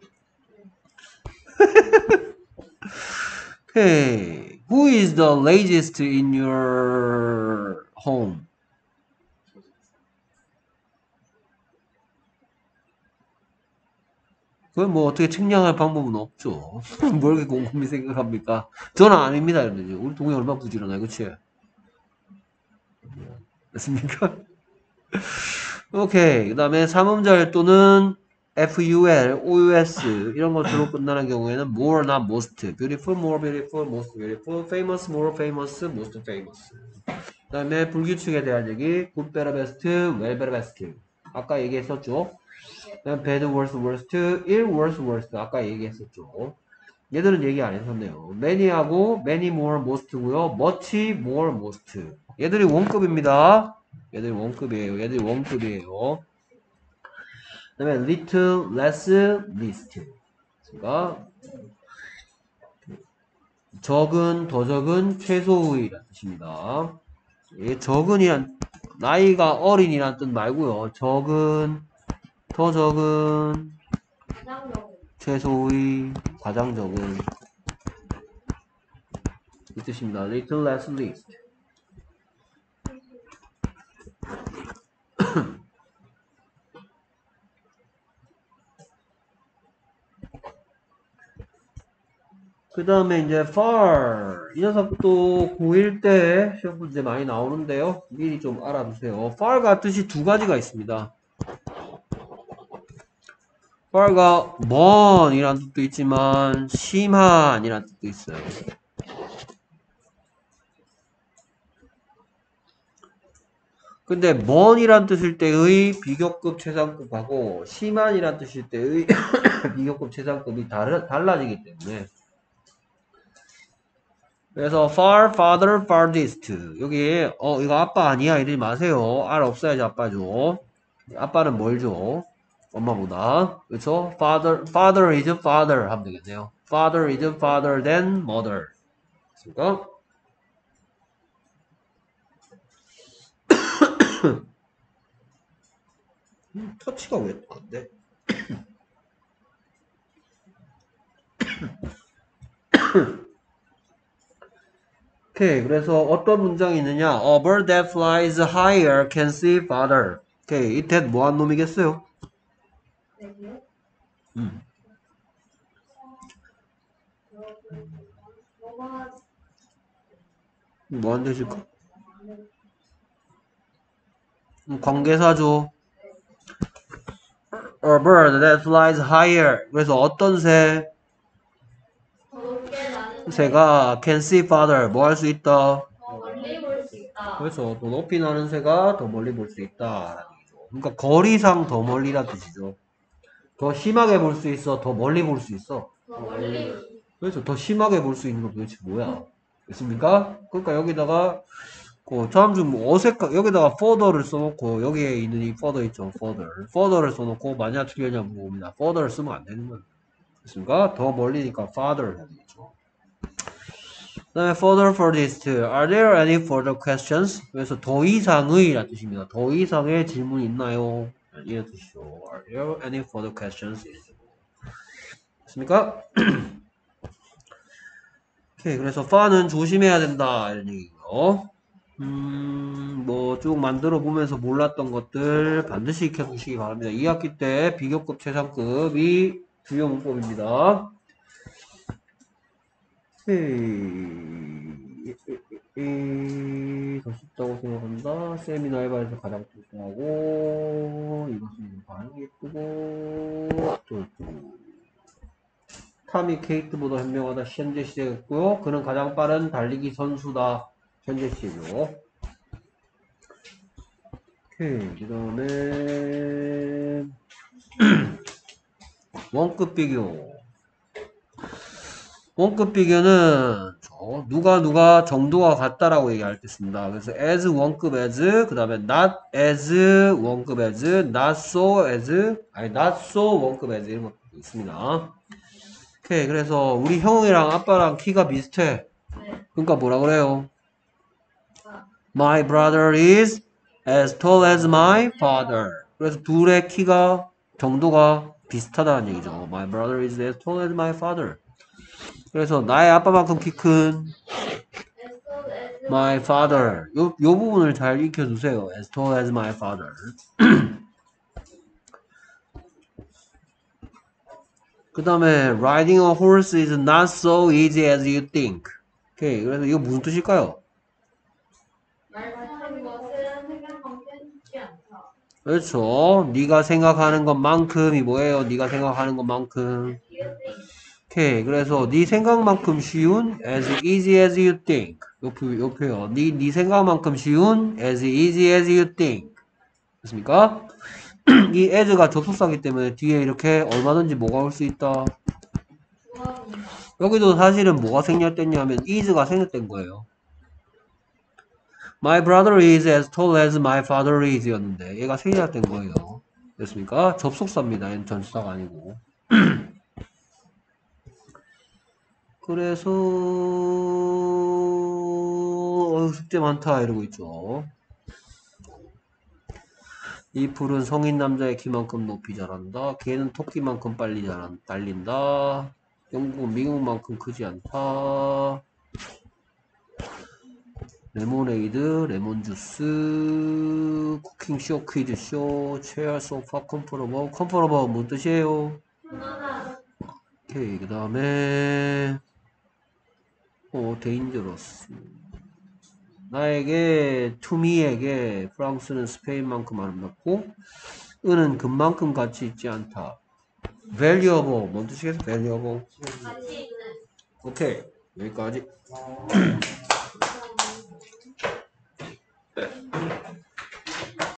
Speaker 1: Okay. Who is the laziest in your home? 그건 뭐 어떻게 측량할 방법은 없죠. 뭘 그렇게 곰곰이 생각합니까? 저는 아닙니다. 이러면서. 우리 동네 얼마나 부지런해, 그치? 됐습니까? 오케이. 그 다음에 삼음절 또는 FUL, OUS 이런 것으로 끝나는 경우에는 more, not most, beautiful, more beautiful, most beautiful, famous, more famous, most famous. 그 다음에 불규칙에 대한 얘기 good, better, best, well, better, best 아까 얘기했었죠. 그다음 bad, worse, worst, ill, worse, worst 아까 얘기했었죠. 얘들은 얘기 안 했었네요. many하고 many more, most고요. much, more, most 얘들이 원급입니다. 얘들이 원급이에요. 얘들이 원급이에요. 그 다음에 little, less, least. 그러니까 적은, 더 적은, 최소의라는 뜻입니다. 이게 적은이란 나이가 어린이란 뜻 말고요. 적은, 더 적은,
Speaker 2: 가장
Speaker 1: 최소의, 가장 적은 이 뜻입니다. little, less, least. 그 다음에 이제 far. 이 녀석도 고1 때 시험 문제 많이 나오는데요. 미리 좀 알아두세요. far가 뜻이 두 가지가 있습니다. far가 먼이란 뜻도 있지만 심한이란 뜻도 있어요. 근데 먼이란 뜻일 때의 비교급 최상급하고 심한이란 뜻일 때의 비교급 최상급이 달라지기 때문에 그래서 far, farther, farthest 여기 이거 아빠 아니야 이러지 마세요. 알 없어야지 아빠죠. 아빠는 뭘 줘? 엄마보다. 그렇죠? father is father 하면 되겠네요. father is father than mother. 됐습니까? 터치가 왜 안 돼? 오케이. 그래서 어떤 문장이 있느냐? A bird that flies higher can see farther. 오케이. 이 that 뭐한 놈이겠어요?
Speaker 2: 네. 뭐가
Speaker 1: 뭐한 뜻일까? 관계사죠. A bird that flies higher. 그래서 어떤 새?
Speaker 2: 더 높게 나는
Speaker 1: 새가 can see farther. 뭐 할 수 있다?
Speaker 2: 더 멀리 볼 수 있다.
Speaker 1: 그래서 더 높이 나는 새가 더 멀리 볼 수 있다. 그러니까 거리상 더 멀리란 뜻이죠. 더 심하게 볼 수 있어. 더 멀리 볼 수 있어.
Speaker 2: 더 멀리 볼 수 있다.
Speaker 1: 그래서 더 심하게 볼 수 있는 건 도대체 뭐야? 됐습니까? 그러니까 여기다가 다음 중 여기다가 further를 써놓고 여기에 있는 이 further 있죠. further를 써놓고 만약 틀렸냐 물어봅니다. further를 쓰면 안 되는 거예요. 됐습니까? 더 멀리니까 farther 해야 되겠죠. 그 다음에 further furthest. Are there any further questions? 그래서 더 이상의 라는 뜻입니다. 더 이상의 질문이 있나요? 이런 뜻이죠. Are there any further questions? 됐습니까? 오케이. 그래서 far는 조심해야 된다. 이런 얘기고요. 뭐 쭉 만들어 보면서 몰랐던 것들 반드시 익혀두시기 바랍니다. 2학기 때 비교급 최상급이 주요 문법입니다. 더 쉽다고 생각한다. 세미나 알바에서 가장 중요하고 이것은 반응이 예쁘고 또 탐이 케이트보다 현명하다. 현재 시제였고요. 그는 가장 빠른 달리기 선수다. 현재 시제죠. 오케이. 그 다음에 원급 비교. 원급 비교는 누가 정도가 같다라고 얘기할 때 씁니다. 그래서 as 원급 as 그 다음에 not as 원급 as not so as 아니 not so 원급 as 이런 것도 있습니다. 오케이. 그래서 우리 형이랑 아빠랑 키가 비슷해.
Speaker 2: 네.
Speaker 1: 그러니까 뭐라 그래요? My brother is as tall as my father. 그래서 둘의 키가 정도가 비슷하다는 얘기죠. My brother is as tall as my father. 그래서 나의 아빠만큼 키 큰 my father. 요 부분을 잘 익혀두세요. As tall as my father. 그 다음에 riding a horse is not so easy as you think. 오케이. 그래서 이거 무슨 뜻일까요?
Speaker 2: 말하는 것은 생각만큼 쉽지 않다.
Speaker 1: 그렇죠. 네가 생각하는 것만큼이 뭐예요? 네가 생각하는 것만큼. 오케이. 그래서 네 생각만큼 쉬운 as easy as you think. 요 표현. 네 생각만큼 쉬운 as easy as you think. 됐습니까? 이 as가 접속사기 때문에 뒤에 이렇게 얼마든지 뭐가 올 수 있다.
Speaker 2: 주어입니다.
Speaker 1: 여기도 사실은 뭐가 생략됐냐면 is가 생략된 거예요. My brother is as tall as my father is 였는데 얘가 생략된 거예요. 됐습니까? 접속사입니다. 얘는 전치사가 아니고. 그래서 숙제 많다 이러고 있죠. 이 풀은 성인 남자의 키만큼 높이 자란다. 걔는 토끼만큼 빨리 달린다. 영국은 미국만큼 크지 않다. 레모네이드, 레몬주스, 쿠킹쇼, 퀴즈쇼, 체어, 소파, 컴포러버. 컴포러버 뭔 뜻이에요?
Speaker 2: 편안한
Speaker 1: 오케이. 그 다음에 dangerous. 나에게, to me에게 프랑스는 스페인만큼 아름답고, 은은 금만큼 가치 있지 않다. valuable. 뭔 뜻이겠어? valuable.
Speaker 2: 같이 있는.
Speaker 1: 오케이. 여기까지.